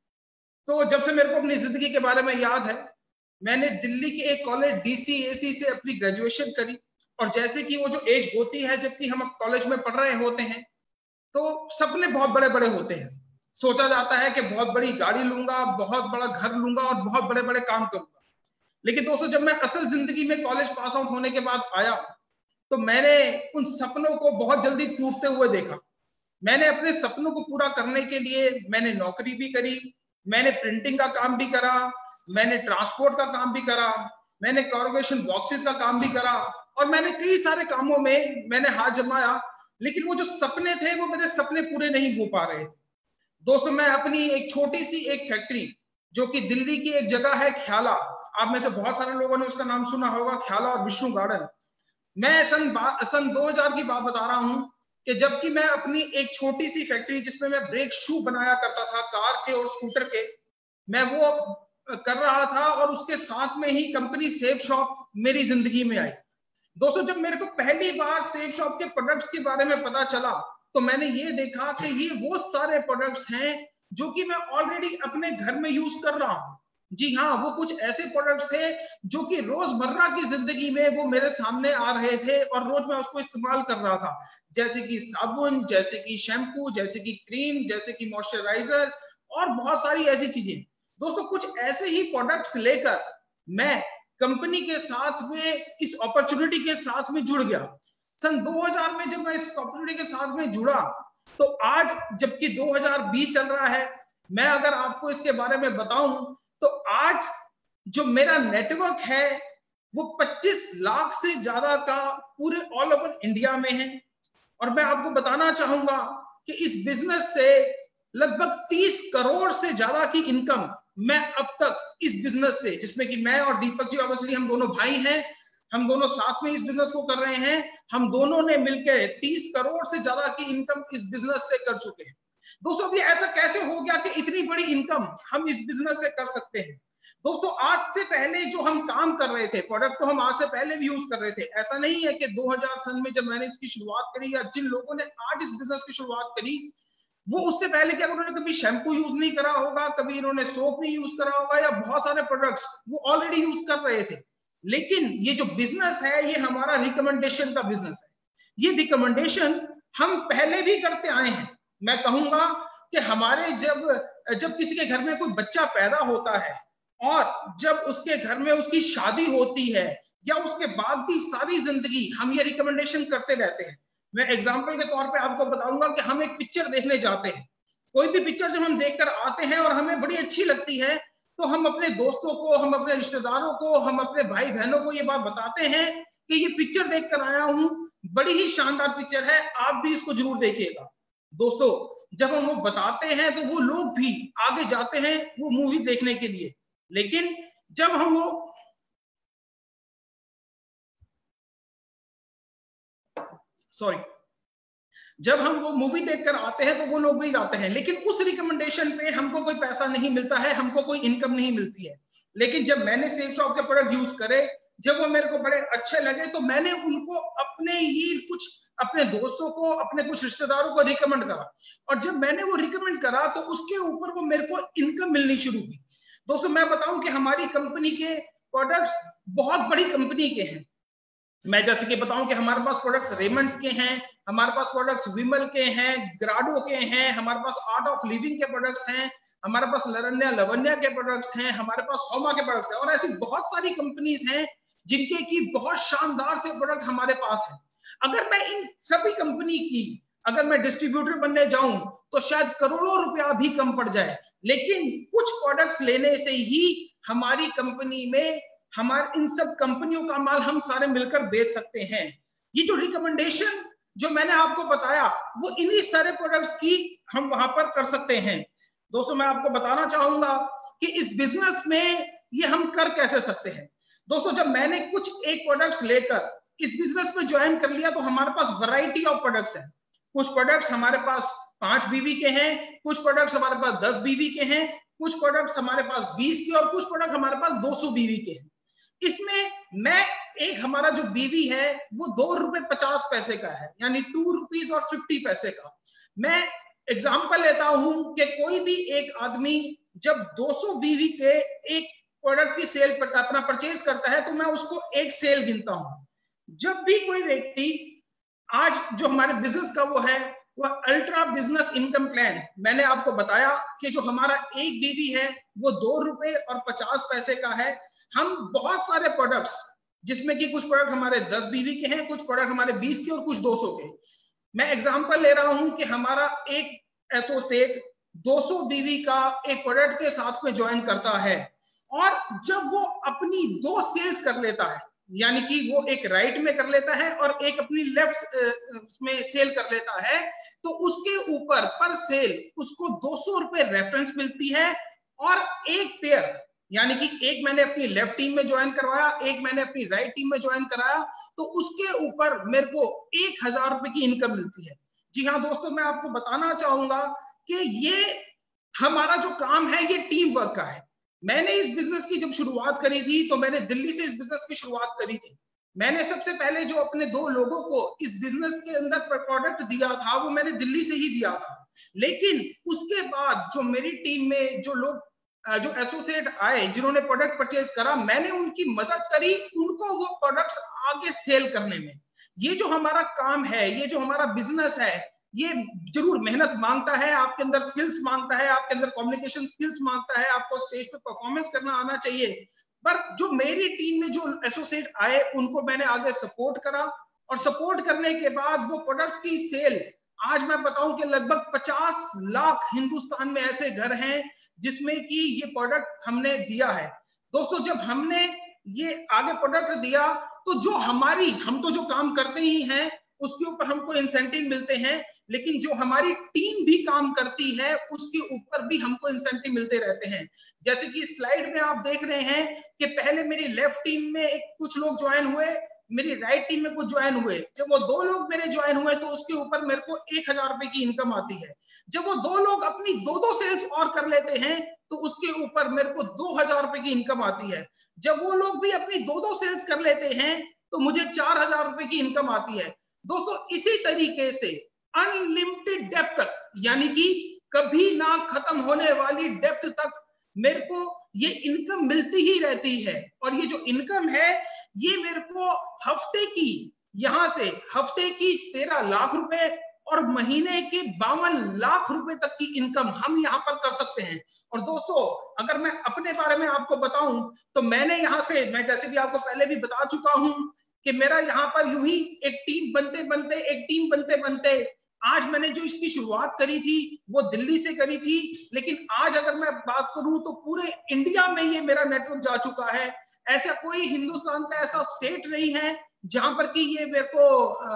तो जब से मेरे को अपनी जिंदगी के बारे में याद है, मैंने दिल्ली के एक कॉलेज DCAC से अपनी ग्रेजुएशन करी। और जैसे कि वो जो एज होती है जबकि हम कॉलेज में पढ़ रहे होते हैं तो सपने बहुत बड़े बड़े होते हैं। सोचा जाता है कि बहुत बड़ी गाड़ी लूंगा, बहुत बड़ा घर लूंगा और बहुत बड़े बड़े काम करूंगा। लेकिन दोस्तों जब मैं असल जिंदगी में कॉलेज पास आउट होने के बाद आया तो मैंने उन सपनों को बहुत जल्दी टूटते हुए देखा। मैंने अपने सपनों को पूरा करने के लिए मैंने नौकरी भी करी, मैंने प्रिंटिंग का काम भी करा, मैंने ट्रांसपोर्ट का काम भी करा, मैंने कॉर्पोरेशन बॉक्सेस का काम भी करा और मैंने कई सारे कामों में मैंने हाथ जमाया। लेकिन वो जो सपने थे वो मेरे सपने पूरे नहीं हो पा रहे थे। दोस्तों मैं अपनी एक छोटी सी एक फैक्ट्री जो कि दिल्ली की एक जगह है ख्याला, आप में से बहुत सारे लोगों ने उसका नाम सुना होगा, ख्याला और विष्णु गार्डन। मैं सन 2000 की बात बता रहा हूं कि जबकि मैं अपनी एक छोटी सी फैक्ट्री जिसमें मैं ब्रेक शू बनाया करता था कार के और स्कूटर के, मैं वो कर रहा था और उसके साथ में ही कंपनी सेफ शॉप मेरी जिंदगी में आई। दोस्तों जब मेरे को पहली बार सेफ शॉप के प्रोडक्ट्स के बारे में पता चला तो मैंने ये देखा कि ये वो सारे प्रोडक्ट्स हैं जो कि मैं ऑलरेडी अपने घर में यूज कर रहा हूं। जी हाँ, वो कुछ ऐसे प्रोडक्ट्स थे जो कि रोजमर्रा की जिंदगी में वो मेरे सामने आ रहे थे और रोज मैं उसको इस्तेमाल कर रहा था, जैसे कि साबुन, जैसे कि शैम्पू, जैसे कि क्रीम, जैसे कि मॉइस्चराइजर और बहुत सारी ऐसी चीजें। दोस्तों कुछ ऐसे ही प्रोडक्ट्स लेकर मैं कंपनी के साथ में इस अपॉर्चुनिटी के साथ में जुड़ गया। सन 2000 में जब मैं इस अपॉर्चुनिटी के साथ में जुड़ा तो आज जबकि 2020 चल रहा है, मैं अगर आपको इसके बारे में बताऊं तो आज जो मेरा नेटवर्क है वो 25 लाख से ज्यादा का पूरे ऑल ओवर इंडिया में है। और मैं आपको बताना चाहूंगा कि इस बिजनेस से लगभग 30 करोड़ से ज्यादा की इनकम मैं अब तक इस बिजनेस से, जिसमें कि मैं और दीपक जी ऑब्वियसली हम दोनों भाई हैं, हम दोनों साथ में इस बिजनेस को कर रहे हैं, हम दोनों ने मिलकर 30 करोड़ से ज्यादा की इनकम इस बिजनेस से कर चुके हैं। दोस्तों ये ऐसा कैसे हो गया कि इतनी बड़ी इनकम हम इस बिजनेस से कर सकते हैं? दोस्तों आज से पहले जो हम काम कर रहे थे, प्रोडक्ट तो हम आज से पहले भी यूज कर रहे थे। ऐसा नहीं है कि 2000 सन में जब मैंने इसकी शुरुआत करी या जिन लोगों ने आज इस बिजनेस की शुरुआत करी वो उससे पहले क्या उन्होंने कभी शैम्पू यूज नहीं करा होगा, कभी इन्होंने सोप नहीं यूज करा होगा या बहुत सारे प्रोडक्ट्स वो ऑलरेडी यूज कर रहे थे। लेकिन ये जो बिजनेस है ये हमारा रिकमेंडेशन का बिजनेस है। ये रिकमेंडेशन हम पहले भी करते आए हैं। मैं कहूंगा कि हमारे जब किसी के घर में कोई बच्चा पैदा होता है और जब उसके घर में उसकी शादी होती है या उसके बाद भी सारी जिंदगी हम ये रिकमेंडेशन करते रहते हैं। मैं एग्जांपल के तौर पे आपको बताऊंगा कि हम एक पिक्चर देखने जाते हैं, कोई भी पिक्चर जब हम देखकर आते हैं और हमें बड़ी अच्छी लगती है तो हम अपने दोस्तों को, हम अपने रिश्तेदारों को, हम अपने भाई बहनों को ये बात बताते हैं कि ये पिक्चर देखकर आया हूं, बड़ी ही शानदार पिक्चर है, आप भी इसको जरूर देखिएगा। दोस्तों जब हम वो बताते हैं तो वो लोग भी आगे जाते हैं वो मूवी देखने के लिए। लेकिन जब हम वो मूवी देखकर आते हैं तो वो लोग भी जाते हैं, लेकिन उस रिकमेंडेशन पे हमको कोई पैसा नहीं मिलता है, हमको कोई इनकम नहीं मिलती है। लेकिन जब मैंने सेफ शॉप के प्रोडक्ट यूज करे, जब वो मेरे को बड़े अच्छे लगे तो मैंने उनको अपने दोस्तों को, अपने कुछ रिश्तेदारों को रिकमेंड करा और जब मैंने वो रिकमेंड करा तो उसके ऊपर वो मेरे को इनकम मिलनी शुरू हुई। दोस्तों मैं बताऊं कि हमारी कंपनी के प्रोडक्ट्स बहुत बड़ी कंपनी के हैं। मैं जैसे कि बताऊं कि हमारे पास प्रोडक्ट्स रेमंड्स के हैं, हमारे पास प्रोडक्ट्स विमल के हैं, ग्राडो के हैं, हमारे पास आर्ट ऑफ लिविंग के प्रोडक्ट्स हैं, हमारे पास लरन्या लवन्या के प्रोडक्ट्स हैं, हमारे पास होमा के प्रोडक्ट्स हैं और ऐसी बहुत सारी कंपनीज हैं जिनके की बहुत शानदार से प्रोडक्ट हमारे पास है। अगर मैं इन सभी कंपनी की अगर मैं डिस्ट्रीब्यूटर बनने जाऊं तो शायद करोड़ों रुपया भी कम पड़ जाए, लेकिन कुछ प्रोडक्ट्स लेने से ही हमारी कंपनी में हमारे इन सब कंपनियों का माल हम सारे मिलकर बेच सकते हैं। ये जो रिकमेंडेशन जो मैंने आपको बताया वो इन्हीं सारे प्रोडक्ट्स की हम वहां पर कर सकते हैं। दोस्तों मैं आपको बताना चाहूंगा कि इस बिजनेस में ये हम कर कैसे सकते हैं। दोस्तों जब मैंने कुछ एक प्रोडक्ट्स लेकर इस बिजनेस में ज्वाइन कर लिया तो हमारे पास वैरायटी ऑफ प्रोडक्ट्स है। कुछ प्रोडक्ट्स हमारे पास 5 बीवी के हैं, कुछ प्रोडक्ट्स हमारे पास 10 बीवी के हैं, कुछ प्रोडक्ट्स हमारे पास 20 के और कुछ प्रोडक्ट हमारे पास 200 बीवी के हैं। इसमें मैं एक हमारा जो बीवी है वो ₹2.50 का है, यानी ₹2.50 का। मैं एग्जाम्पल लेता हूं कि कोई भी एक आदमी जब 200 बीवी के एक प्रोडक्ट की सेल पर अपना परचेज करता है तो मैं उसको एक सेल गिनता हूं। जब भी कोई व्यक्ति आज जो हमारे बिजनेस का वो है वह अल्ट्रा बिजनेस इनकम प्लान, मैंने आपको बताया कि जो हमारा एक बीवी है वो ₹2.50 का है। हम बहुत सारे प्रोडक्ट्स जिसमें कि कुछ प्रोडक्ट हमारे 10 बीवी के हैं, कुछ प्रोडक्ट हमारे 20 के और कुछ 200 के। मैं एग्जांपल ले रहा हूं कि हमारा एक एसोसिएट 200 बीवी का एक प्रोडक्ट के साथ में ज्वाइन करता है और जब वो अपनी 2 सेल्स कर लेता है, यानी कि वो एक राइट में कर लेता है और एक अपनी लेफ्ट में सेल कर लेता है, तो उसके ऊपर पर सेल उसको ₹200 रेफरेंस मिलती है। और एक पेयर, यानी कि एक मैंने अपनी लेफ्ट टीम में ज्वाइन करवाया, एक मैंने अपनी राइट टीम में ज्वाइन कराया, तो उसके ऊपर मेरे को ₹1000 की इनकम मिलती है। जी हाँ दोस्तों, मैं आपको बताना चाहूंगा कि ये हमारा जो काम है ये टीम वर्क का है। मैंने इस बिजनेस की जब शुरुआत करी थी तो मैंने दिल्ली से इस बिजनेस की शुरुआत करी थी। मैंने सबसे पहले जो अपने 2 लोगों को इस बिजनेस के अंदर प्रोडक्ट दिया था वो मैंने दिल्ली से ही दिया था। लेकिन उसके बाद जो मेरी टीम में जो लोग जो एसोसिएट आए जिन्होंने प्रोडक्ट परचेज करा, मैंने उनकी मदद करी उनको वो प्रोडक्ट्स आगे सेल करने में। ये जो हमारा काम है, ये जो हमारा बिजनेस है, ये जरूर मेहनत मांगता है, आपके अंदर स्किल्स मांगता है, आपके अंदर कम्युनिकेशन स्किल्स मांगता है, आपको स्टेज पे परफॉर्मेंस करना आना चाहिए। पर जो मेरी टीम में जो एसोसिएट आए उनको मैंने आगे सपोर्ट करा और सपोर्ट करने के बाद वो प्रोडक्ट्स की सेल, आज मैं बताऊं कि लगभग 50 लाख हिंदुस्तान में ऐसे घर हैं जिसमें कि ये प्रोडक्ट हमने दिया है। दोस्तों, जब हमने ये आगे प्रोडक्ट दिया तो जो हम तो जो काम करते ही हैं उसके ऊपर हमको इंसेंटिव मिलते हैं, लेकिन जो हमारी टीम भी काम करती है उसके ऊपर भी हमको इंसेंटिव मिलते रहते हैं। जैसे कि स्लाइड में आप देख रहे हैं कि पहले मेरी लेफ्ट टीम में कुछ लोग ज्वाइन हुए, मेरी राइट टीम में कुछ ज्वाइन हुए। जब वो 2 लोग मेरे ज्वाइन हुए तो उसके ऊपर मेरे को ₹1000 की इनकम आती है। जब वो 2 लोग अपनी 2 सेल्स और कर लेते हैं तो उसके ऊपर मेरे को ₹2000 की इनकम आती है। जब वो लोग भी अपनी 2 सेल्स कर लेते हैं तो मुझे ₹4000 की इनकम आती है। दोस्तों, इसी तरीके से अनलिमिटेड डेप्थ तक, यानी कि कभी ना खत्म होने वाली डेप्थ तक मेरे को ये इनकम मिलती ही रहती है। और ये जो इनकम है ये मेरे को हफ्ते की, यहां से हफ्ते की 13 लाख रुपए और महीने के 52 लाख रुपए तक की इनकम हम यहाँ पर कर सकते हैं। और दोस्तों, अगर मैं अपने बारे में आपको बताऊं तो मैंने यहाँ से, मैं जैसे कि आपको पहले भी बता चुका हूं कि मेरा यहाँ पर यूं ही एक टीम बनते बनते आज मैंने जो इसकी शुरुआत करी थी वो दिल्ली से करी थी, लेकिन आज अगर मैं बात करूं तो पूरे इंडिया में ये मेरा नेटवर्क जा चुका है। ऐसा कोई हिंदुस्तान का ऐसा स्टेट नहीं है जहां पर कि ये मेरे को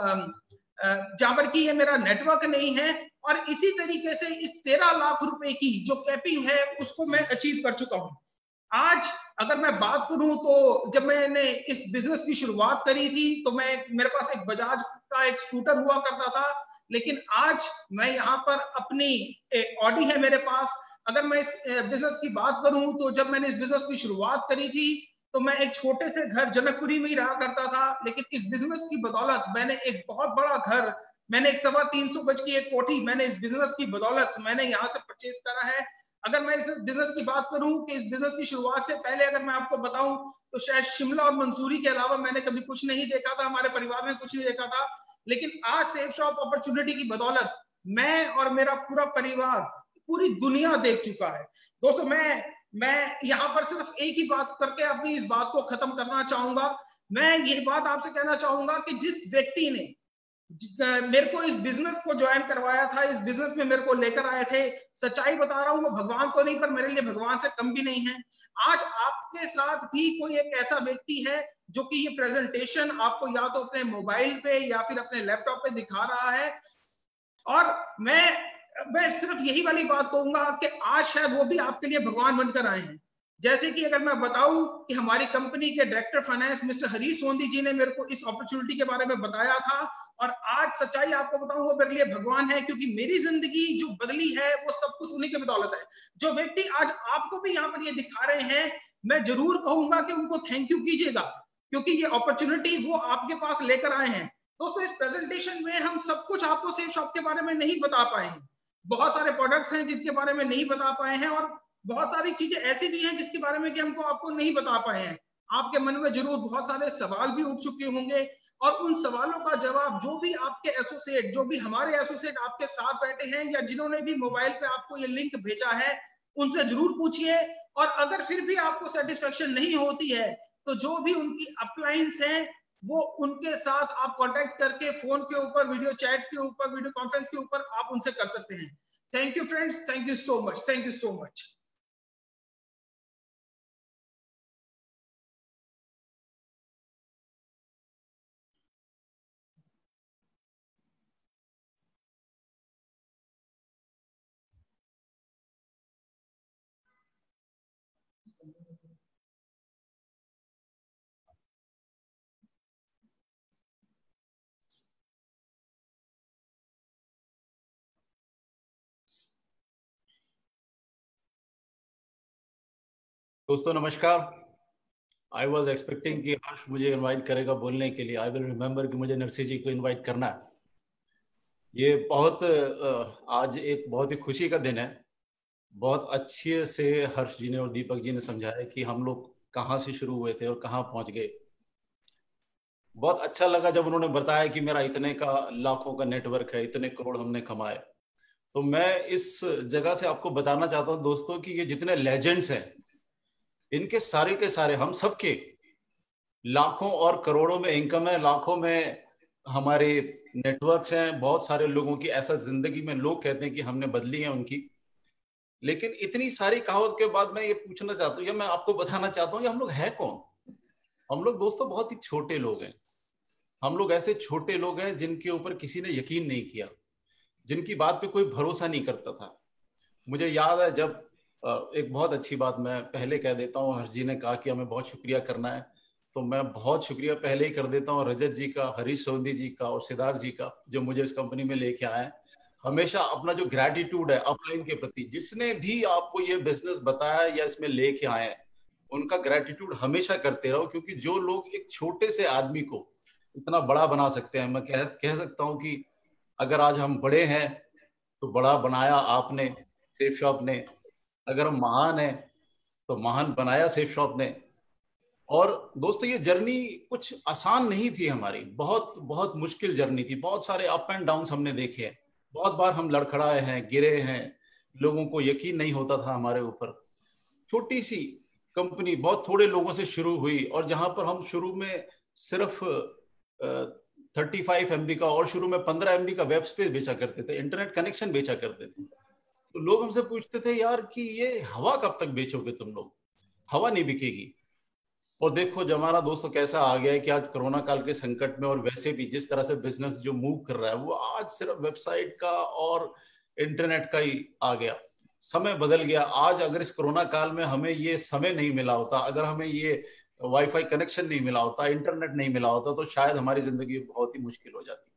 जहां पर कि ये मेरा नेटवर्क नहीं है। और इसी तरीके से इस 13 लाख रुपए की जो कैपिंग है उसको मैं अचीव कर चुका हूं। आज अगर मैं बात करूं तो जब मैंने इस बिजनेस की शुरुआत करी थी तो मेरे पास एक बजाज का एक स्कूटर हुआ करता था, लेकिन आज मैं यहाँ पर अपनी एक ऑडी है मेरे पास। अगर मैं इस बिजनेस की बात करूं तो जब मैंने इस बिजनेस की शुरुआत करी थी तो मैं एक छोटे से घर जनकपुरी में ही रहा करता था, लेकिन इस बिजनेस की बदौलत मैंने एक बहुत बड़ा घर, मैंने एक 325 गज की एक कोठी मैंने इस बिजनेस की बदौलत मैंने यहाँ से परचेज करा है। अगर मैं इस बिजनेस की बात करूं कि इस बिजनेस की शुरुआत से पहले अगर मैं आपको बताऊं तो शायद शिमला और मंसूरी के अलावा मैंने कभी कुछ नहीं देखा था, हमारे परिवार में कुछ नहीं देखा था। लेकिन आज सेफ शॉप अपॉर्चुनिटी की बदौलत मैं और मेरा पूरा परिवार पूरी दुनिया देख चुका है। दोस्तों, मैं यहाँ पर सिर्फ एक ही बात करके अपनी इस बात को खत्म करना चाहूंगा। मैं ये बात आपसे कहना चाहूंगा कि जिस व्यक्ति ने मेरे को इस बिजनेस को ज्वाइन करवाया था, इस बिजनेस में मेरे को लेकर आए थे, सच्चाई बता रहा हूँ वो भगवान तो नहीं पर मेरे लिए भगवान से कम भी नहीं है। आज आपके साथ भी कोई एक ऐसा व्यक्ति है जो कि ये प्रेजेंटेशन आपको या तो अपने मोबाइल पे या फिर अपने लैपटॉप पे दिखा रहा है। और मैं सिर्फ यही वाली बात कहूंगा कि आज शायद वो भी आपके लिए भगवान बनकर आए हैं। जैसे कि अगर मैं बताऊं कि हमारी कंपनी के director finance mister Harish Sondhi ji ने मेरे को इस अपॉर्चुनिटी के बारे में बताया था, और आज सच्चाई आपको बताऊं वो मेरे लिए भगवान है, क्योंकि मेरी जिंदगी जो बदली है वो सब कुछ उन्हीं की बदौलत है। जो व्यक्ति आज आपको भी यहाँ पर ये दिखा रहे हैं, मैं जरूर कहूंगा कि उनको थैंक यू कीजिएगा, क्योंकि ये अपॉर्चुनिटी वो आपके पास लेकर आए हैं। दोस्तों, इस प्रेजेंटेशन में हम सब कुछ आपको सेफ शॉप के बारे में नहीं बता पाए हैं। बहुत सारे प्रोडक्ट्स हैं जिनके बारे में नहीं बता पाए हैं, और बहुत सारी चीजें ऐसी भी हैं जिसके बारे में कि हमको आपको नहीं बता पाए हैं। आपके मन में जरूर बहुत सारे सवाल भी उठ चुके होंगे, और उन सवालों का जवाब जो भी आपके एसोसिएट, जो भी हमारे एसोसिएट आपके साथ बैठे हैं, या जिन्होंने भी मोबाइल पे आपको ये लिंक भेजा है, उनसे जरूर पूछिए। और अगर फिर भी आपको सेटिस्फेक्शन नहीं होती है, तो जो भी उनकी अपलाइंस हैं वो उनके साथ आप कांटेक्ट करके फोन के ऊपर, वीडियो चैट के ऊपर, वीडियो कॉन्फ्रेंस के ऊपर आप उनसे कर सकते हैं। Thank you friends, thank you so much, thank you so much. दोस्तों नमस्कार। आई वॉज एक्सपेक्टिंग कि हर्ष मुझे इनवाइट करेगा बोलने के लिए। आई विल रिमेम्बर कि मुझे नरसी जी को इनवाइट करना है। ये बहुत आज एक बहुत ही खुशी का दिन है। बहुत अच्छे से हर्ष जी ने और दीपक जी ने समझाया कि हम लोग कहाँ से शुरू हुए थे और कहाँ पहुंच गए। बहुत अच्छा लगा जब उन्होंने बताया कि मेरा इतने का लाखों का नेटवर्क है, इतने करोड़ हमने कमाए। तो मैं इस जगह से आपको बताना चाहता हूँ दोस्तों कि ये जितने लेजेंड्स हैं, इनके सारे के सारे हम सबके लाखों और करोड़ों में इनकम है, लाखों में हमारे नेटवर्क्स हैं। बहुत सारे लोगों की ऐसा जिंदगी में लोग कहते हैं कि हमने बदली है उनकी। लेकिन इतनी सारी कहावत के बाद मैं ये पूछना चाहता हूँ या मैं आपको बताना चाहता हूँ कि हम लोग हैं कौन। हम लोग दोस्तों बहुत ही छोटे लोग हैं। हम लोग ऐसे छोटे लोग हैं जिनके ऊपर किसी ने यकीन नहीं किया, जिनकी बात पे कोई भरोसा नहीं करता था। मुझे याद है जब एक बहुत अच्छी बात मैं पहले कह देता हूँ, हर्ष जी ने कहा कि हमें बहुत शुक्रिया करना है, तो मैं बहुत शुक्रिया पहले ही कर देता हूँ रजत जी का, हरीश सोंदी जी का और सिद्धार्थ जी का, जो मुझे इस कंपनी में लेके आए हैं। हमेशा अपना जो ग्रैटिट्यूड है अपलाइन के प्रति, जिसने भी आपको ये बिजनेस बताया या इसमें लेके आए हैं, उनका ग्रैटिट्यूड हमेशा करते रहो, क्योंकि जो लोग एक छोटे से आदमी को इतना बड़ा बना सकते हैं, मैं कह सकता हूँ कि अगर आज हम बड़े हैं तो बड़ा बनाया आपने, सेफ शॉप ने। अगर हम महान है तो महान बनाया सेफ शॉप ने। और दोस्तों ये जर्नी कुछ आसान नहीं थी हमारी, बहुत बहुत मुश्किल जर्नी थी। बहुत सारे अप एंड डाउन हमने देखे हैं, बहुत बार हम लड़खड़ाए हैं, गिरे हैं, लोगों को यकीन नहीं होता था हमारे ऊपर। छोटी सी कंपनी बहुत थोड़े लोगों से शुरू हुई, और जहां पर हम शुरू में सिर्फ 35 MB का और शुरू में 15 MB का वेब स्पेस बेचा करते थे, इंटरनेट कनेक्शन बेचा करते थे। तो लोग हमसे पूछते थे यार कि ये हवा कब तक बेचोगे तुम लोग, हवा नहीं बिकेगी। और देखो जमाना दोस्तों कैसा आ गया है कि आज कोरोना काल के संकट में और वैसे भी जिस तरह से बिजनेस जो मूव कर रहा है, वो आज सिर्फ वेबसाइट का और इंटरनेट का ही आ गया। समय बदल गया। आज अगर इस कोरोना काल में हमें ये समय नहीं मिला होता, अगर हमें ये वाईफाई कनेक्शन नहीं मिला होता, इंटरनेट नहीं मिला होता, तो शायद हमारी जिंदगी बहुत ही मुश्किल हो जाती।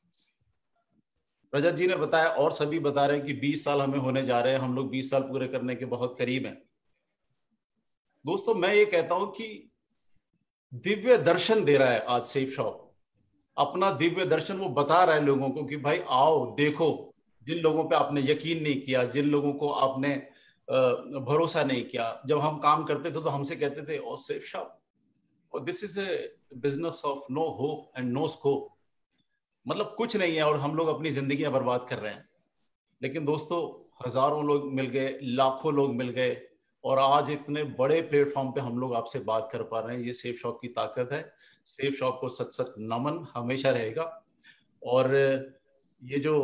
रजत जी ने बताया और सभी बता रहे हैं कि 20 साल हमें होने जा रहे हैं, हम लोग 20 साल पूरे करने के बहुत करीब हैं। दोस्तों मैं ये कहता हूं कि दिव्य दर्शन दे रहा है आज सेफ शॉप, अपना दिव्य दर्शन वो बता रहा है लोगों को कि भाई आओ देखो। जिन लोगों पे आपने यकीन नहीं किया, जिन लोगों को आपने भरोसा नहीं किया, जब हम काम करते थे तो हमसे कहते थे ओ सेफ शॉप, और this is a business of no hope and no scope, मतलब कुछ नहीं है और हम लोग अपनी जिंदगियां बर्बाद कर रहे हैं। लेकिन दोस्तों हजारों लोग मिल गए, लाखों लोग मिल गए, और आज इतने बड़े प्लेटफॉर्म पे हम लोग आपसे बात कर पा रहे हैं। ये सेफ शॉप की ताकत है। सेफ शॉप को सच सच नमन हमेशा रहेगा। और ये जो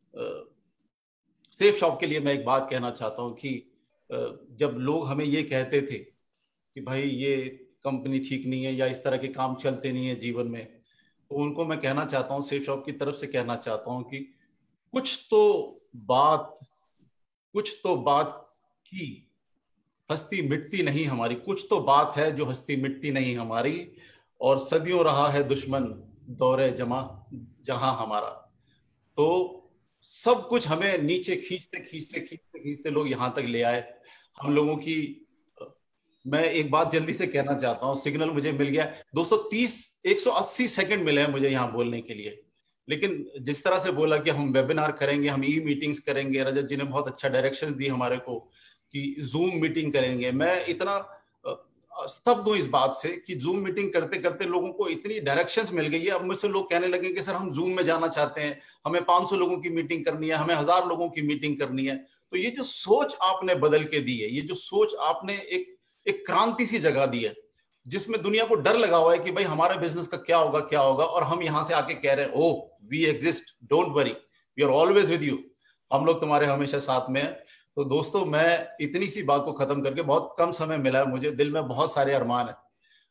सेफ शॉप के लिए मैं एक बात कहना चाहता हूँ कि जब लोग हमें ये कहते थे कि भाई ये कंपनी ठीक नहीं है या इस तरह के काम चलते नहीं है जीवन में, तो उनको मैं कहना चाहता हूँ, सेफ शॉप की तरफ से कहना चाहता हूँ कि कुछ तो बात की हस्ती मिटती नहीं हमारी, कुछ तो बात है जो हस्ती मिटती नहीं हमारी, और सदियों रहा है दुश्मन दौरे जमा जहां हमारा। तो सब कुछ हमें नीचे खींचते खींचते खींचते खींचते लोग यहां तक ले आए। हम लोगों की, मैं एक बात जल्दी से कहना चाहता हूं, सिग्नल मुझे मिल गया दोस्तों, 180 सेकंड मिले हैं मुझे यहां बोलने के लिए। लेकिन जिस तरह से बोला कि हम वेबिनार करेंगे, हम ई मीटिंग्स करेंगे, रजत जी ने बहुत अच्छा डायरेक्शंस दी हमारे को कि जूम मीटिंग करेंगे। मैं इतना स्तब्ध हूं इस बात से कि जूम मीटिंग करते करते लोगों को इतनी डायरेक्शंस मिल गई है। अब मुझसे लोग कहने लगे कि सर हम जूम में जाना चाहते हैं, हमें 500 लोगों की मीटिंग करनी है, हमें 1000 लोगों की मीटिंग करनी है। तो ये जो सोच आपने बदल के दी है, ये जो सोच आपने एक क्रांति सी जगा दी है, जिसमें दुनिया को डर लगा हुआ है कि भाई हमारे बिजनेस का क्या होगा क्या होगा, और हम यहां से आके कह रहे हैं oh we exist, don't worry, we are always with you, हम लोग तुम्हारे हमेशा साथ में हैं। तो दोस्तों, मैं इतनी सी बात को खत्म करके, बहुत कम समय मिला है मुझे, दिल में बहुत सारे अरमान है,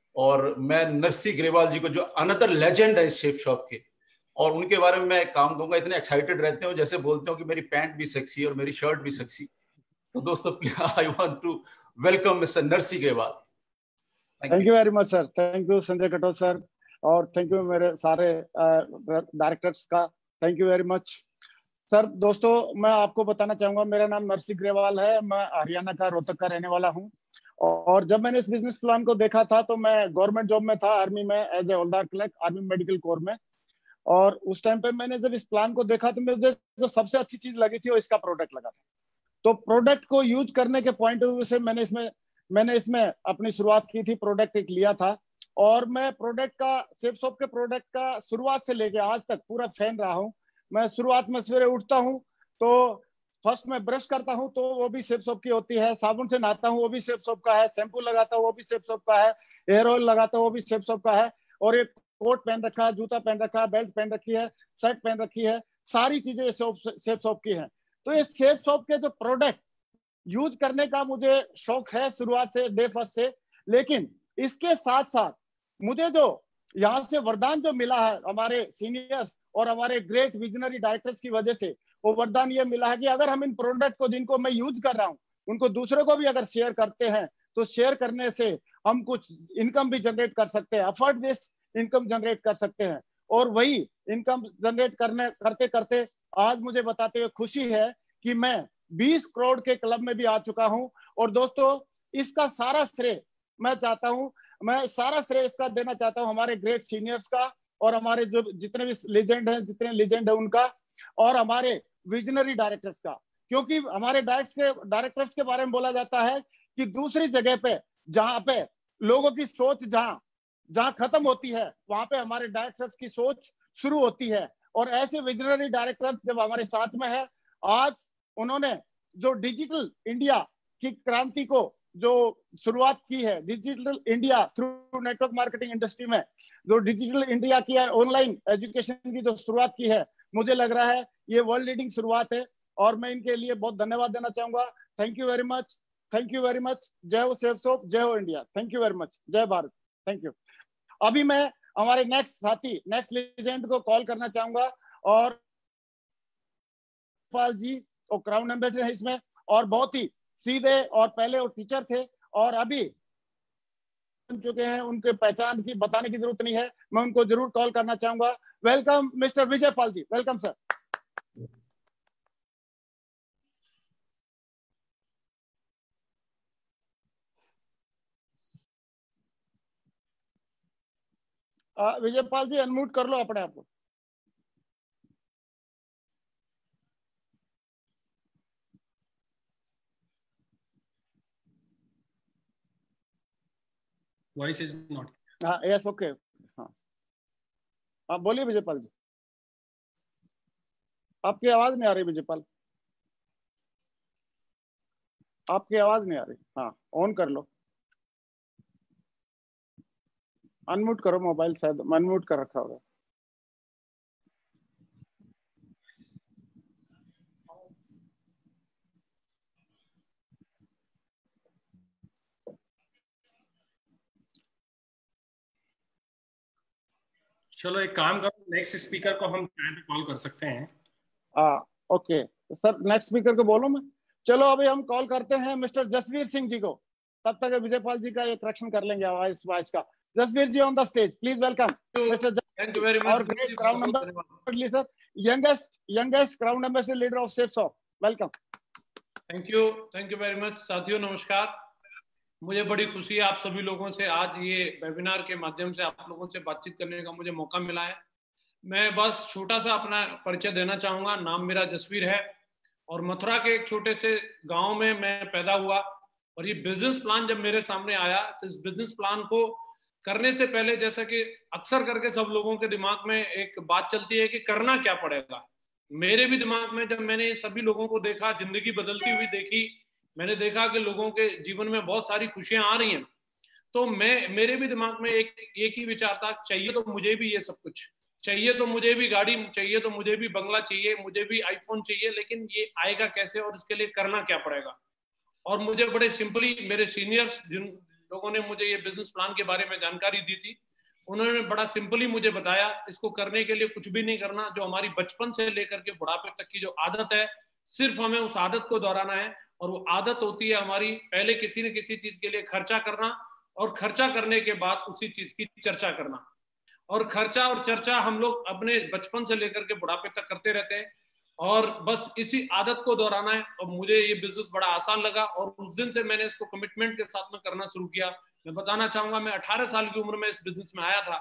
और मैं नरसी ग्रेवाल जी को, जो अनदर लेजेंड है इस शेप शॉप के, और उनके बारे में मैं एक काम कहूंगा, इतने एक्साइटेड रहते हो, जैसे बोलते हो कि मेरी पैंट भी सेक्सी और मेरी शर्ट भी सेक्सी। तो दोस्तों I want to welcome mister Narsi Grewal. Thank you very much sir, thank you Sanjay Katoch sir, और थैंक यू मेरे सारे डायरेक्टर्स का, thank you very much sir. दोस्तों, मैं आपको बताना चाहूंगा, मेरा नाम नरसी ग्रेवाल है, मैं हरियाणा का रोहतक का रहने वाला हूं। और जब मैंने इस बिजनेस प्लान को देखा था तो मैं गवर्नमेंट जॉब में था, आर्मी में, एज ए हवलदार क्लर्क, आर्मी मेडिकल कोर में। और उस टाइम पे मैंने जब इस प्लान को देखा तो मुझे जो सबसे अच्छी चीज लगी थी वो इसका प्रोडक्ट लगा था। तो प्रोडक्ट को यूज करने के पॉइंट ऑफ व्यू से मैंने इसमें अपनी शुरुआत की थी, प्रोडक्ट एक लिया था। और मैं प्रोडक्ट का, सेफ शॉप के प्रोडक्ट का शुरुआत से लेके आज तक पूरा फैन रहा हूँ। मैं शुरुआत में सवेरे उठता हूँ तो फर्स्ट में ब्रश करता हूँ तो वो भी सेफ शॉप की होती है, साबुन से नहाता हूँ वो भी सेफ शॉप का है, शैम्पू लगाता हूँ वो भी सेफ शॉप का है, हेयर ऑयल लगाता हूँ वो भी सेफ शॉप का है, और एक कोट पहन रखा है, जूता पहन रखा है, बेल्ट पहन रखी है, शर्ट पहन रखी है, सारी चीजें सेफ शॉप की है। तो ये सेफ शॉप के जो प्रोडक्ट यूज करने का मुझे शौक है शुरुआत से, डे फर्स्ट से। लेकिन इसके साथ साथ मुझे जो यहाँ से वरदान जो मिला है हमारे सीनियर्स और हमारे ग्रेट विजनरी डायरेक्टर्स की वजह से, वो वरदान ये मिला है कि अगर हम इन प्रोडक्ट को, जिनको मैं यूज कर रहा हूँ, उनको दूसरों को भी अगर शेयर करते हैं तो शेयर करने से हम कुछ इनकम भी जनरेट कर सकते हैं, अफोर्ड बेस इनकम जनरेट कर सकते हैं। और वही इनकम जनरेट करते करते आज मुझे बताते हुए खुशी है कि मैं 20 करोड़ के क्लब में भी आ चुका हूं। और दोस्तों, इसका सारा श्रेय मैं सारा श्रेय इसका देना चाहता हूं हमारे ग्रेट सीनियर्स का, और हमारे जो जितने भी लेजेंड है उनका, और हमारे विजनरी डायरेक्टर्स का। क्योंकि हमारे डायरेक्टर्स के बारे में बोला जाता है कि दूसरी जगह पे, जहां पे लोगों की सोच जहां खत्म होती है, वहां पे हमारे डायरेक्टर्स की सोच शुरू होती है। और ऐसे विजनरी डायरेक्टर्स जब हमारे साथ में है, आज उन्होंने जो डिजिटल इंडिया की क्रांति को जो शुरुआत की है, digital India through network marketing industry में जो डिजिटल इंडिया की ऑनलाइन एजुकेशन की जो शुरुआत की है, मुझे लग रहा है ये वर्ल्ड लीडिंग शुरुआत है। और मैं इनके लिए बहुत धन्यवाद देना चाहूंगा। Thank you very much, thank you very much. जय हो सेफ शॉप, जय हो India. Thank you very much, जय भारत, थैंक यू। अभी मैं हमारे नेक्स्ट साथी, नेक्स्ट लेजेंड को कॉल करना चाहूंगा, और पाल जी और क्राउन एम्बेसडर है इसमें, और बहुत ही सीधे, और पहले वो टीचर थे और अभी बन चुके हैं, उनके पहचान की बताने की जरूरत नहीं है, मैं उनको जरूर कॉल करना चाहूंगा। Welcome mister Vijay Pal ji, welcome sir. Vijay Pal ji unmute कर लो अपने आप को। Voice is not. हाँ, यस, ओके। हाँ, आप बोलिए विजय पाल जी। आपकी आवाज नहीं आ रही विजय पाल, आपकी आवाज नहीं आ रही। हाँ, ऑन कर लो, अनम्यूट करो मोबाइल, शायद अनम्यूट कर रखा होगा। चलो एक काम करो, नेक्स्ट स्पीकर को हम कॉल कर सकते हैं। ओके सर, नेक्स्ट स्पीकर को बोलो मैं। चलो अभी हम कॉल करते हैं मिस्टर जसवीर सिंह जी को। तब तक विजयपाल जी का एक करेक्शन कर लेंगे वॉइस का। Jasvir ji on the stage, please welcome mister. Thank you very much. और great crown number leader, youngest crown ambassador leader of Safe Shop, welcome. Thank you very much. साथियों नमस्कार, मुझे बड़ी खुशी है आप सभी लोगों से आज ये वेबिनार के माध्यम से आप लोगों से बातचीत करने का मुझे मौका मिला है। मैं बस छोटा सा अपना परिचय देना चाहूँगा। नाम मेरा जसवीर है और मथुरा के एक छोटे से गांव में मैं पैदा हुआ। और ये बिजनेस प्लान जब मेरे सामने आया तो इस बिजनेस प्लान को करने से पहले, जैसा कि अक्सर करके सब लोगों के दिमाग में एक बात चलती है कि करना क्या पड़ेगा, मेरे भी दिमाग में जब मैंने सभी लोगों को देखा, जिंदगी बदलती हुई देखी, मैंने देखा कि लोगों के जीवन में बहुत सारी खुशियां आ रही हैं, तो मेरे भी दिमाग में एक ही विचार था, चाहिए तो मुझे भी ये सब कुछ, चाहिए तो मुझे भी गाड़ी चाहिए, तो मुझे भी बंगला चाहिए, मुझे भी आईफोन चाहिए, लेकिन ये आएगा कैसे और इसके लिए करना क्या पड़ेगा। और मुझे बड़े सिंपली मेरे सीनियर्स जिन लोगों ने मुझे ये बिजनेस प्लान के बारे में जानकारी दी थी, उन्होंने बड़ा सिंपली मुझे बताया, इसको करने के लिए कुछ भी नहीं करना, जो हमारी बचपन से लेकर के बुढ़ापे तक की जो आदत है, सिर्फ हमें उस आदत को दोहराना है। और वो आदत होती है हमारी पहले किसी न किसी चीज के लिए खर्चा करना, और खर्चा करने के बाद उसी चीज की चर्चा करना। और खर्चा और चर्चा हम लोग अपने बचपन से लेकर के बुढ़ापे तक करते रहते हैं, और बस इसी आदत को दोहराना है। और मुझे ये बिजनेस बड़ा आसान लगा और उस दिन से मैंने इसको कमिटमेंट के साथ में करना शुरू किया। मैं बताना चाहूंगा, मैं 18 साल की उम्र में इस बिजनेस में आया था,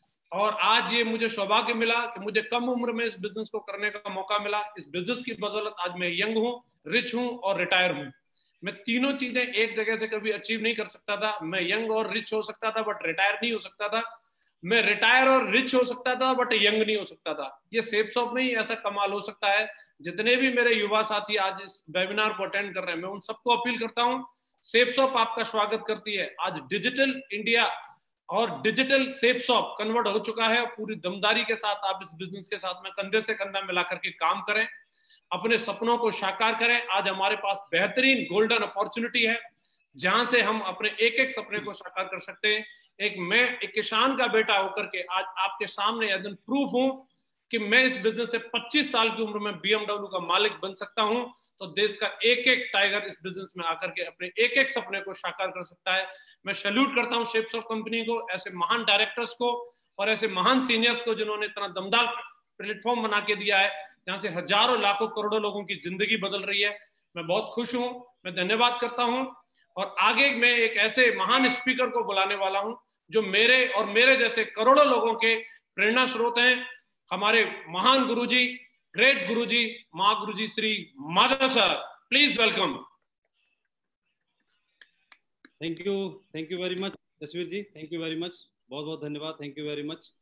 और आज ये मुझे सौभाग्य मिला कि मुझे कम उम्र में इस बिजनेस को करने का मौका मिला। इस बिजनेस की बदौलत आज मैं यंग हूँ, रिच हूँ और रिटायर हूँ। मैं तीनों चीजें एक जगह से कभी अचीव नहीं कर सकता था। मैं यंग और रिच हो सकता था बट रिटायर नहीं हो सकता था। मैं रिटायर और रिच हो सकता था बट यंग नहीं हो सकता था। ये सेफसॉफ्ट में ही ऐसा कमाल हो सकता है। जितने भी मेरे युवा साथी आज इस वेबिनार को अटेंड कर रहे हैं, मैं उन सबको अपील करता हूँ, सेफसॉफ्ट आपका स्वागत करती है। आज डिजिटल इंडिया और डिजिटल सेफसॉफ्ट कन्वर्ट हो चुका है। पूरी दमदारी के साथ आप इस बिजनेस के साथ में कंधे से कंधा मिलाकर के काम करें, अपने सपनों को साकार करें। आज हमारे पास बेहतरीन गोल्डन अपॉर्चुनिटी है जहां से हम अपने एक एक सपने को साकार कर सकते हैं। मैं एक किसान का बेटा होकर के आज आपके सामने एज एन प्रूफ हूं कि मैं इस बिजनेस से 25 साल की उम्र में BMW का मालिक बन सकता हूं। तो देश का एक एक टाइगर इस बिजनेस में आकर के अपने एक एक सपने को साकार कर सकता है। मैं सैल्यूट करता हूं सेफसॉफ्ट कंपनी को, ऐसे महान डायरेक्टर्स को और ऐसे महान सीनियर्स को जिन्होंने इतना दमदार प्लेटफॉर्म बना के दिया है जहां से हजारों लाखों करोड़ों लोगों की जिंदगी बदल रही है। मैं बहुत खुश हूं, मैं धन्यवाद करता हूं। और आगे मैं एक ऐसे महान स्पीकर को बुलाने वाला हूं जो मेरे और मेरे जैसे करोड़ों लोगों के प्रेरणा स्रोत हैं। हमारे महान गुरुजी, ग्रेट गुरुजी, महागुरुजी Shri Madhav sir, please welcome. Thank you very much Jasvir ji, thank you very much, बहुत बहुत धन्यवाद, थैंक यू वेरी मच।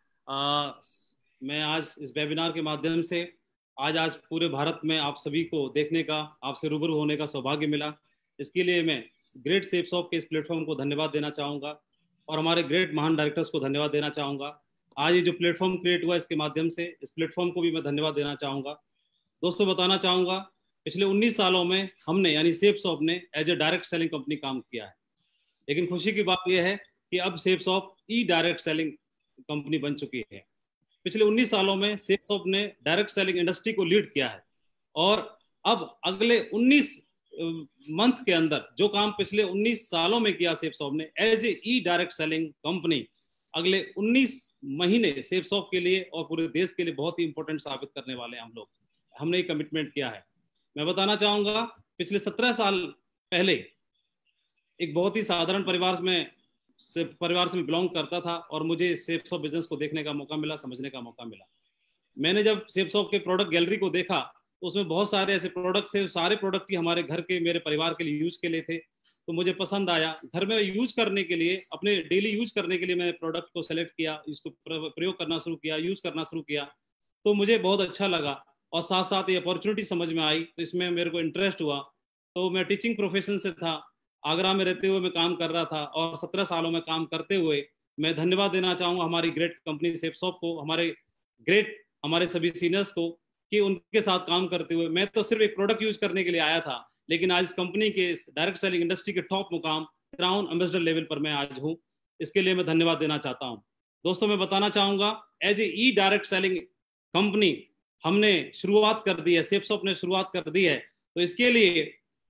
मैं आज इस वेबिनार के माध्यम से आज पूरे भारत में आप सभी को देखने का, आपसे रूबरू होने का सौभाग्य मिला। इसके लिए मैं ग्रेट सेफसॉफ्ट के इस प्लेटफॉर्म को धन्यवाद देना चाहूँगा और हमारे ग्रेट महान डायरेक्टर्स को धन्यवाद देना चाहूँगा। आज ये जो प्लेटफॉर्म क्रिएट हुआ इसके माध्यम से इस प्लेटफॉर्म को भी मैं धन्यवाद देना चाहूँगा। दोस्तों बताना चाहूँगा, पिछले 19 सालों में हमने यानी सेफसॉफ्ट ने as a direct selling company काम किया है, लेकिन खुशी की बात यह है कि अब Safe Shop e direct selling company बन चुकी है। पिछले 19 सालों में सेफसॉफ्ट ने डायरेक्ट सेलिंग इंडस्ट्री को लीड किया है और अब अगले 19 मंथ के अंदर जो काम पिछले 19 सालों में किया सेफसॉफ्ट ने as a e direct selling company, अगले 19 महीने सेफसॉफ्ट के लिए और पूरे देश के लिए बहुत ही इंपॉर्टेंट साबित करने वाले हैं हम लोग। हमने कमिटमेंट किया है। मैं बताना चाहूंगा, पिछले 17 साल पहले एक बहुत ही साधारण परिवार से बिलोंग करता था और मुझे सेफसॉफ्ट बिजनेस को देखने का मौका मिला, समझने का मौका मिला। मैंने जब सेफसॉफ्ट के प्रोडक्ट गैलरी को देखा तो उसमें बहुत सारे ऐसे प्रोडक्ट थे, सारे प्रोडक्ट ही हमारे घर के, मेरे परिवार के लिए यूज के लिए थे, तो मुझे पसंद आया। घर में यूज करने के लिए, अपने डेली यूज करने के लिए मैंने प्रोडक्ट को सेलेक्ट किया, इसको प्रयोग करना शुरू किया, यूज करना शुरू किया, तो मुझे बहुत अच्छा लगा और साथ साथ ये अपॉर्चुनिटी समझ में आई, तो इसमें मेरे को इंटरेस्ट हुआ। तो मैं टीचिंग प्रोफेशन से था, आगरा में रहते हुए मैं काम कर रहा था और 17 सालों में काम करते हुए मैं धन्यवाद देना चाहूँगा हमारी ग्रेट कंपनी सेफसॉफ्ट को, हमारे सभी सीनियर्स को, कि उनके साथ काम करते हुए मैं तो सिर्फ एक प्रोडक्ट यूज करने के लिए आया था, लेकिन आज इस कंपनी के डायरेक्ट सेलिंग इंडस्ट्री के टॉप मुकाम क्राउन एम्बेसडर लेवल पर मैं आज हूँ। इसके लिए मैं धन्यवाद देना चाहता हूँ। दोस्तों मैं बताना चाहूँगा, as a e direct selling company हमने शुरुआत कर दी है, सेफसॉफ्ट ने शुरुआत कर दी है, तो इसके लिए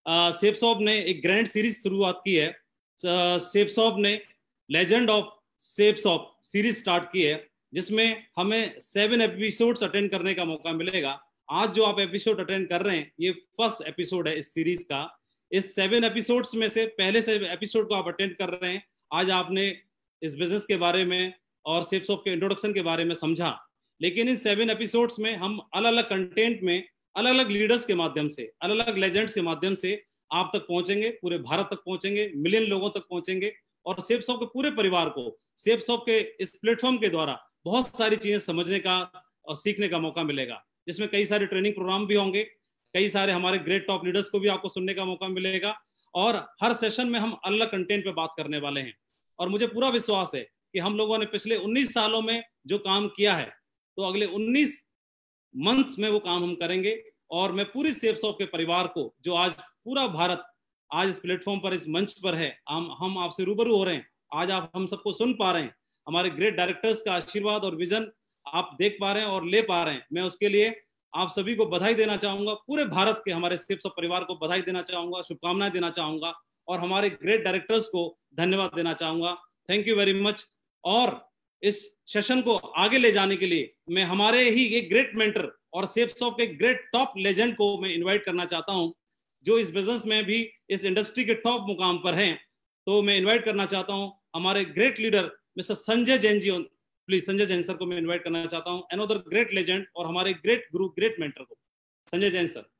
सेफ शॉप ने एक ग्रैंड सीरीज शुरुआत की है। सेफ शॉप ने legend of Safe Shop series start की है, जिसमें हमें 7 एपिसोड्स अटेंड करने का मौका मिलेगा। आज जो आप एपिसोड अटेंड कर रहे हैं, ये फर्स्ट एपिसोड है इस सीरीज का। इस 7 एपिसोड्स में से पहले से एपिसोड को आप अटेंड कर रहे हैं। आज आपने इस बिजनेस के बारे में और सेफ शॉप के इंट्रोडक्शन के बारे में समझा, लेकिन इन 7 एपिसोड्स में हम अलग अलग कंटेंट में अलग अलग लीडर्स के माध्यम से, अलग अलग लेजेंड्स के माध्यम से आप तक पहुंचेंगे, पूरे भारत तक पहुंचेंगे, मिलियन लोगों तक पहुंचेंगे और सेफ शॉप के पूरे परिवार को सेफ शॉप के इस प्लेटफॉर्म के द्वारा बहुत सारी चीजें समझने का और सीखने का मौका मिलेगा, जिसमें कई सारे ट्रेनिंग प्रोग्राम भी होंगे, कई सारे हमारे ग्रेट टॉप लीडर्स को भी आपको सुनने का मौका मिलेगा और हर सेशन में हम अलग कंटेंट पे बात करने वाले हैं। और मुझे पूरा विश्वास है कि हम लोगों ने पिछले 19 सालों में जो काम किया है, तो अगले 19 मंथ में वो काम हम करेंगे। और मैं पूरी सेफ शॉप के परिवार को, जो आज पूरा भारत आज इस प्लेटफॉर्म पर, इस मंच पर है, हम आपसे रूबरू हो रहे हैं, आज आप हम सबको सुन पा रहे हैं, हमारे ग्रेट डायरेक्टर्स का आशीर्वाद और विजन आप देख पा रहे हैं और ले पा रहे हैं। मैं उसके लिए आप सभी को बधाई देना चाहूंगा, पूरे भारत के हमारे सेफ शॉप परिवार को बधाई देना चाहूंगा, शुभकामनाएं देना चाहूंगा और हमारे ग्रेट डायरेक्टर्स को धन्यवाद देना चाहूंगा। Thank you very much. और इस सेशन को आगे ले जाने के लिए मैं हमारे ही एक ग्रेट मेंटर और सेफ शॉप के ग्रेट टॉप लेजेंड को मैं इन्वाइट करना चाहता हूं, जो इस बिजनेस में भी इस इंडस्ट्री के टॉप मुकाम पर हैं। तो मैं इन्वाइट करना चाहता हूं हमारे great leader mister Sanjay Jain ji. Please Sanjay Jain sir को मैं इन्वाइट करना चाहता हूं, अनदर ग्रेट लेजेंड और हमारे ग्रेट गुरु, ग्रेट मेंटर को, Sanjay Jain sir.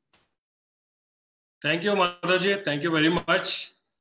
Thank you Madhav ji, thank you very much.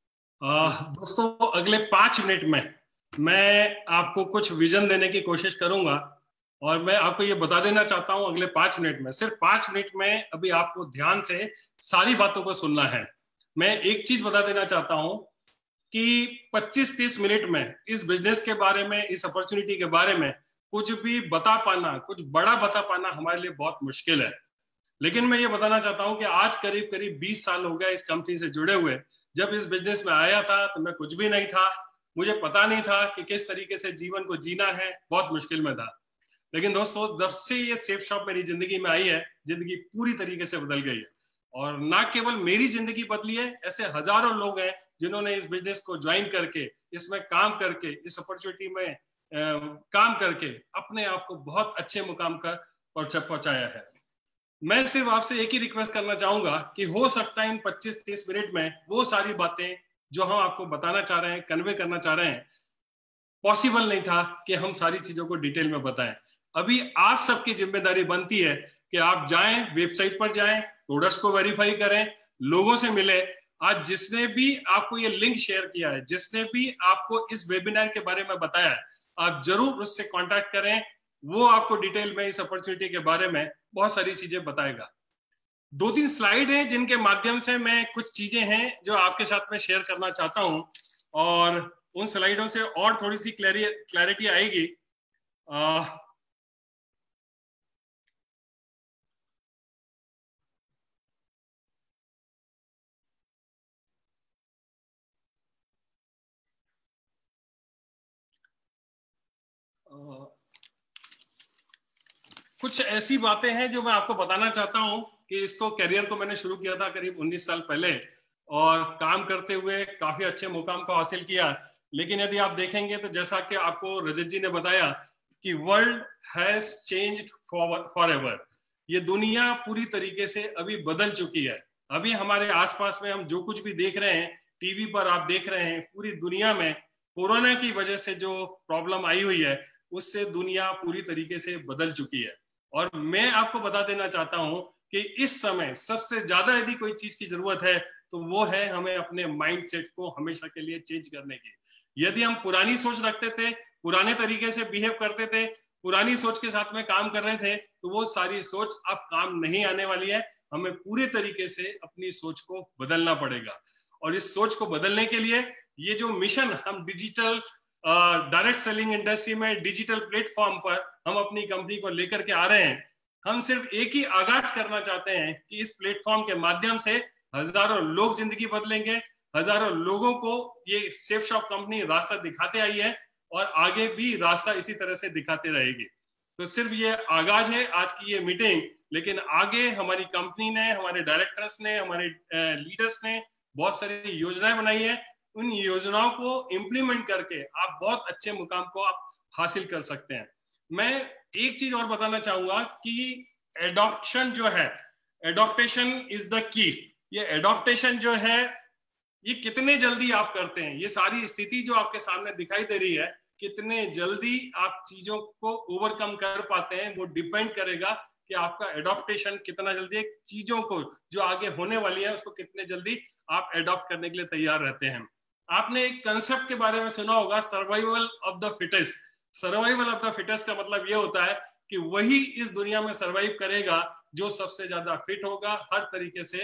दोस्तों, अगले 5 मिनट में मैं आपको कुछ विजन देने की कोशिश करूंगा और मैं आपको ये बता देना चाहता हूं, अगले 5 मिनट में, सिर्फ 5 मिनट में अभी आपको ध्यान से सारी बातों को सुनना है। मैं एक चीज बता देना चाहता हूं कि 25-30 मिनट में इस बिजनेस के बारे में, इस अपॉर्चुनिटी के बारे में कुछ भी बता पाना, कुछ बड़ा बता पाना हमारे लिए बहुत मुश्किल है। लेकिन मैं ये बताना चाहता हूं कि आज करीब करीब 20 साल हो गया इस कंपनी से जुड़े हुए। जब इस बिजनेस में आया था तो मैं कुछ भी नहीं था, मुझे पता नहीं था कि किस तरीके से जीवन को जीना है, बहुत मुश्किल में था। लेकिन दोस्तों, जब से ये सेफ शॉप मेरी जिंदगी में आई है, जिंदगी पूरी तरीके से बदल गई है। और ना केवल मेरी जिंदगी बदली है, ऐसे हजारों लोग हैं जिन्होंने इस बिजनेस को ज्वाइन करके, इसमें काम करके, इस अपॉर्चुनिटी में काम करके अपने आप को बहुत अच्छे मुकाम पर पहुंचाया है। मैं सिर्फ आपसे एक ही रिक्वेस्ट करना चाहूंगा कि हो सकता है इन 25-30 मिनट में वो सारी बातें जो हम आपको बताना चाह रहे हैं, कन्वे करना चाह रहे हैं, पॉसिबल नहीं था कि हम सारी चीजों को डिटेल में बताएं। अभी आप सबकी जिम्मेदारी बनती है कि आप जाएं, वेबसाइट पर जाएं, प्रोडक्ट्स को वेरीफाई करें, लोगों से मिले। आज जिसने भी आपको ये लिंक शेयर किया है, जिसने भी आपको इस वेबिनार के बारे में बताया है, आप जरूर उससे कांटेक्ट करें। वो आपको डिटेल में इस अपॉर्चुनिटी के बारे में बहुत सारी चीजें बताएगा। 2-3 स्लाइड हैं जिनके माध्यम से मैं कुछ चीजें हैं जो आपके साथ में शेयर करना चाहता हूं और उन स्लाइडों से और थोड़ी सी क्लैरिटी आएगी। कुछ ऐसी बातें हैं जो मैं आपको बताना चाहता हूं कि इसको करियर को मैंने शुरू किया था करीब 19 साल पहले और काम करते हुए काफी अच्छे मुकाम को हासिल किया। लेकिन यदि आप देखेंगे तो जैसा कि आपको रजत जी ने बताया कि वर्ल्ड हैज चेंज्ड फॉरएवर, ये दुनिया पूरी तरीके से अभी बदल चुकी है। अभी हमारे आसपास में हम जो कुछ भी देख रहे हैं, टीवी पर आप देख रहे हैं, पूरी दुनिया में कोरोना की वजह से जो प्रॉब्लम आई हुई है उससे दुनिया पूरी तरीके से बदल चुकी है। और मैं आपको बता देना चाहता हूं कि इस समय सबसे ज्यादा यदि कोई चीज की जरूरत है तो वो है हमें अपने माइंडसेट को हमेशा के लिए चेंज करने की। यदि हम पुरानी सोच रखते थे, पुराने तरीके से बिहेव करते थे, पुरानी सोच के साथ में काम कर रहे थे, तो वो सारी सोच अब काम नहीं आने वाली है। हमें पूरे तरीके से अपनी सोच को बदलना पड़ेगा। और इस सोच को बदलने के लिए ये जो मिशन हम डिजिटल डायरेक्ट सेलिंग इंडस्ट्री में डिजिटल प्लेटफॉर्म पर हम अपनी कंपनी को लेकर के आ रहे हैं, हम सिर्फ एक ही आगाज करना चाहते हैं कि इस प्लेटफॉर्म के माध्यम से हजारों लोग जिंदगी बदलेंगे, हजारों लोगों को ये सेफ शॉप कंपनी रास्ता दिखाते आई है और आगे भी रास्ता इसी तरह से दिखाते रहेगी। तो सिर्फ ये आगाज है आज की ये मीटिंग, लेकिन आगे हमारी कंपनी ने, हमारे डायरेक्टर्स ने, हमारे लीडर्स ने बहुत सारी योजनाएं बनाई है। उन योजनाओं को इम्प्लीमेंट करके आप बहुत अच्छे मुकाम को आप हासिल कर सकते हैं। मैं एक चीज और बताना चाहूंगा कि एडॉप्शन जो है, एडॉप्टेशन इज द की। ये एडॉप्टेशन जो है ये कितने जल्दी आप करते हैं, ये सारी स्थिति जो आपके सामने दिखाई दे रही है, कितने जल्दी आप चीजों को ओवरकम कर पाते हैं, वो डिपेंड करेगा कि आपका एडॉप्टेशन कितना जल्दी, चीजों को जो आगे होने वाली है उसको कितने जल्दी आप एडॉप्ट करने के लिए तैयार रहते हैं। आपने एक कंसेप्ट के बारे में सुना होगा, survival of the fittest. Survival of the fittest का मतलब ये होता है कि वही इस दुनिया में सर्वाइव करेगा जो सबसे ज्यादा फिट होगा, हर तरीके से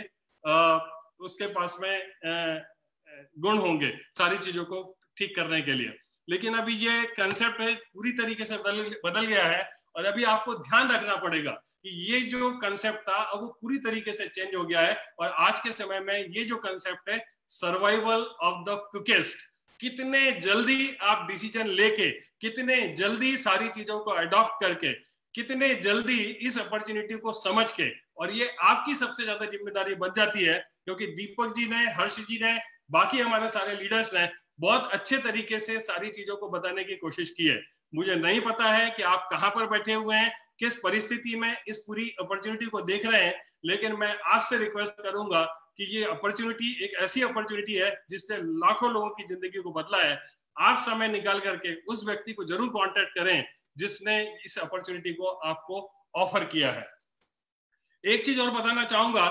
उसके पास में गुण होंगे सारी चीजों को ठीक करने के लिए। लेकिन अभी ये कंसेप्ट है पूरी तरीके से बदल गया है, और अभी आपको ध्यान रखना पड़ेगा कि ये जो कंसेप्ट था अब वो पूरी तरीके से चेंज हो गया है। और आज के समय में ये जो कंसेप्ट है सर्वाइवल ऑफ द क्विकेस्ट, कितने जल्दी आप डिसीजन लेके, कितने जल्दी सारी चीजों को अडॉप्ट करके, कितने जल्दी इस अपॉर्चुनिटी को समझ के, और ये आपकी सबसे ज्यादा जिम्मेदारी बन जाती है, क्योंकि दीपक जी ने, हर्ष जी ने, बाकी हमारे सारे लीडर्स ने बहुत अच्छे तरीके से सारी चीजों को बताने की कोशिश की है। मुझे नहीं पता है कि आप कहां पर बैठे हुए हैं, किस परिस्थिति में इस पूरी अपॉर्चुनिटी को देख रहे हैं, लेकिन मैं आपसे रिक्वेस्ट करूंगा कि ये अपॉर्चुनिटी एक ऐसी अपॉर्चुनिटी है जिसने लाखों लोगों की जिंदगी को बदला है। आप समय निकाल करके उस व्यक्ति को जरूर कांटेक्ट करें जिसने इस अपॉर्चुनिटी को आपको ऑफर किया है। एक चीज और बताना चाहूंगा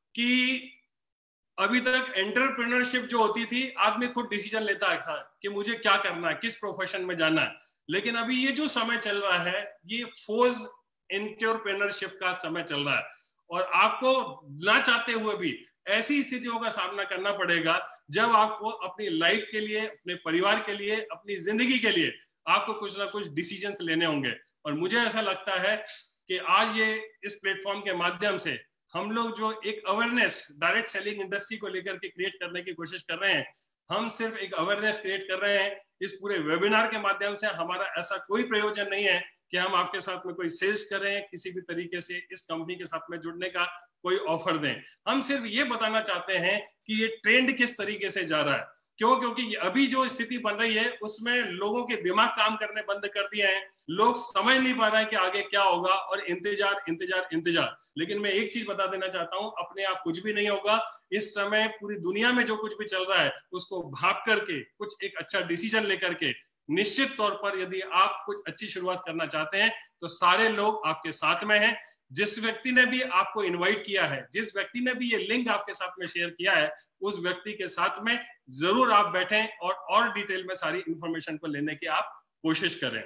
कि अभी तक एंटरप्रेन्योरशिप जो होती थी, आदमी खुद डिसीजन लेता था कि मुझे क्या करना है, किस प्रोफेशन में जाना है। लेकिन अभी ये जो समय चल रहा है ये फोर्स एंटरप्रेन्योरशिप का समय चल रहा है, और आपको ना चाहते हुए भी ऐसी स्थितियों का सामना करना पड़ेगा जब आपको अपनी लाइफ के लिए, अपने परिवार के लिए, अपनी जिंदगी के लिए आपको कुछ ना कुछ डिसीजंस लेने होंगे। और मुझे ऐसा लगता है कि आज ये इस प्लेटफॉर्म के माध्यम से हम लोग जो एक अवेयरनेस डायरेक्ट सेलिंग इंडस्ट्री को लेकर के क्रिएट करने की कोशिश कर रहे हैं, हम सिर्फ एक अवेयरनेस क्रिएट कर रहे हैं। इस पूरे वेबिनार के माध्यम से हमारा ऐसा कोई प्रयोजन नहीं है कि हम आपके साथ में कोई सेल्स करें, किसी भी तरीके से इस कंपनी के साथ में जुड़ने का कोई ऑफर दें। हम सिर्फ ये बताना चाहते हैं कि ये ट्रेंड किस तरीके से जा रहा है। क्यों? क्योंकि अभी जो स्थिति बन रही है उसमें लोगों के दिमाग काम करने बंद कर दिए हैं, लोग समझ नहीं पा रहे हैं कि आगे क्या होगा, और इंतजार इंतजार इंतजार। लेकिन मैं एक चीज बता देना चाहता हूं, अपने आप कुछ भी नहीं होगा। इस समय पूरी दुनिया में जो कुछ भी चल रहा है उसको भाप करके कुछ एक अच्छा डिसीजन लेकर के, निश्चित तौर पर यदि आप कुछ अच्छी शुरुआत करना चाहते हैं तो सारे लोग आपके साथ में हैं। जिस व्यक्ति ने भी आपको इनवाइट किया है, जिस व्यक्ति ने भी ये लिंक आपके साथ में शेयर किया है, उस व्यक्ति के साथ में जरूर आप बैठें और डिटेल में सारी इंफॉर्मेशन को लेने की आप कोशिश करें।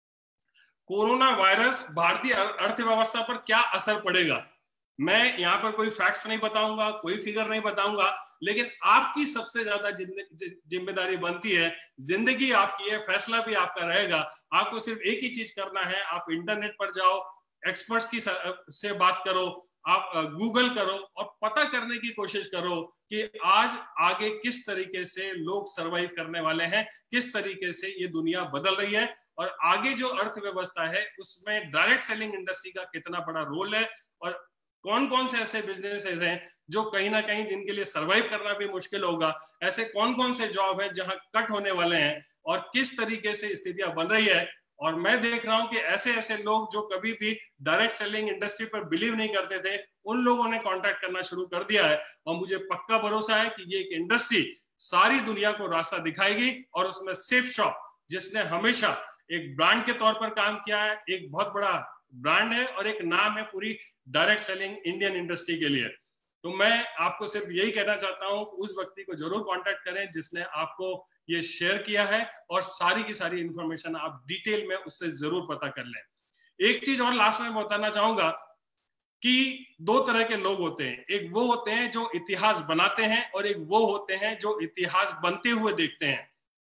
कोरोना वायरस भारतीय अर्थव्यवस्था पर क्या असर पड़ेगा, मैं यहाँ पर कोई फैक्ट्स नहीं बताऊंगा, कोई फिगर नहीं बताऊंगा, लेकिन आपकी सबसे ज्यादा जिम्मेदारी बनती है। जिंदगी आपकी है, फैसला भी आपका रहेगा। आपको सिर्फ एक ही चीज करना है, आप इंटरनेट पर जाओ, एक्सपर्ट्स की से बात करो, आप गूगल करो और पता करने की कोशिश करो कि आज आगे किस तरीके से लोग सरवाइव करने वाले हैं, किस तरीके से ये दुनिया बदल रही है, और आगे जो अर्थव्यवस्था है उसमें डायरेक्ट सेलिंग इंडस्ट्री का कितना बड़ा रोल है, और कौन कौन से ऐसे बिजनेसेस हैं जो कहीं ना कहीं जिनके लिए सरवाइव करना भी मुश्किल होगा, ऐसे कौन कौन से जॉब है जहां कट होने वाले हैं, और किस तरीके से स्थितियां बन रही है। और मैं देख रहा हूं कि ऐसे ऐसे लोग जो कभी भी डायरेक्ट सेलिंग इंडस्ट्री पर बिलीव नहीं करते थे, उन लोगों ने कांटेक्ट करना शुरू कर दिया है। और मुझे पक्का भरोसा है कि ये एक इंडस्ट्री सारी दुनिया को रास्ता दिखाएगी, और उसमें सेफ शॉप, जिसने हमेशा एक ब्रांड के तौर पर काम किया है, एक बहुत बड़ा ब्रांड है और एक नाम है पूरी डायरेक्ट सेलिंग इंडियन इंडस्ट्री के लिए। तो मैं आपको सिर्फ यही कहना चाहता हूं, उस व्यक्ति को जरूर कांटेक्ट करें जिसने आपको ये शेयर किया है, और सारी की सारी इंफॉर्मेशन आप डिटेल में उससे जरूर पता कर लें। एक चीज और लास्ट में बताना चाहूंगा कि दो तरह के लोग होते हैं, एक वो होते हैं जो इतिहास बनाते हैं, और एक वो होते हैं जो इतिहास बनते हुए देखते हैं।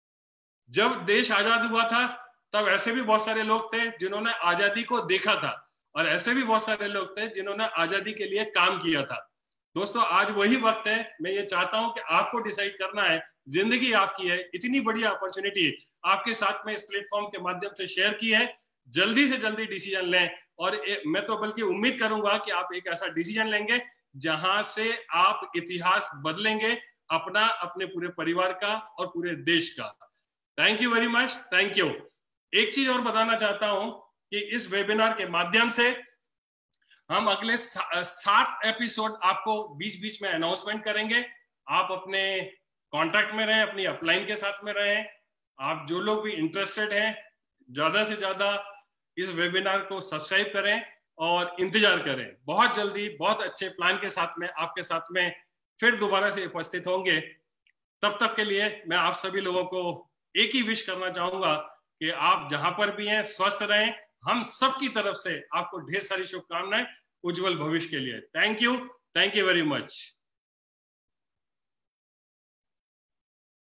जब देश आजाद हुआ था तब ऐसे भी बहुत सारे लोग थे जिन्होंने आजादी को देखा था, और ऐसे भी बहुत सारे लोग थे जिन्होंने आजादी के लिए काम किया था। दोस्तों, आज वही वक्त है। मैं ये चाहता हूं कि आपको डिसाइड करना है, जिंदगी आपकी है, इतनी बड़ी अपॉर्चुनिटी आपके साथ में इस प्लेटफॉर्म के माध्यम से शेयर की है। जल्दी से जल्दी डिसीजन लें। और मैं तो बल्कि उम्मीद करूंगा कि आप एक ऐसा डिसीजन लेंगे जहां से आप इतिहास बदलेंगे अपना, अपने पूरे परिवार का और पूरे देश का। Thank you very much, thank you. एक चीज और बताना चाहता हूं कि इस वेबिनार के माध्यम से हम अगले 7 एपिसोड आपको बीच बीच में अनाउंसमेंट करेंगे। आप अपने कांटेक्ट में रहें, अपनी अपलाइन के साथ में रहें। आप जो लोग भी इंटरेस्टेड हैं ज्यादा से ज्यादा इस वेबिनार को सब्सक्राइब करें और इंतजार करें। बहुत जल्दी बहुत अच्छे प्लान के साथ में आपके साथ में फिर दोबारा से उपस्थित होंगे। तब तक के लिए मैं आप सभी लोगों को एक ही विश करना चाहूंगा कि आप जहां पर भी हैं स्वस्थ रहें। हम सबकी तरफ से आपको ढेर सारी शुभकामनाएं उज्जवल भविष्य के लिए। Thank you very much.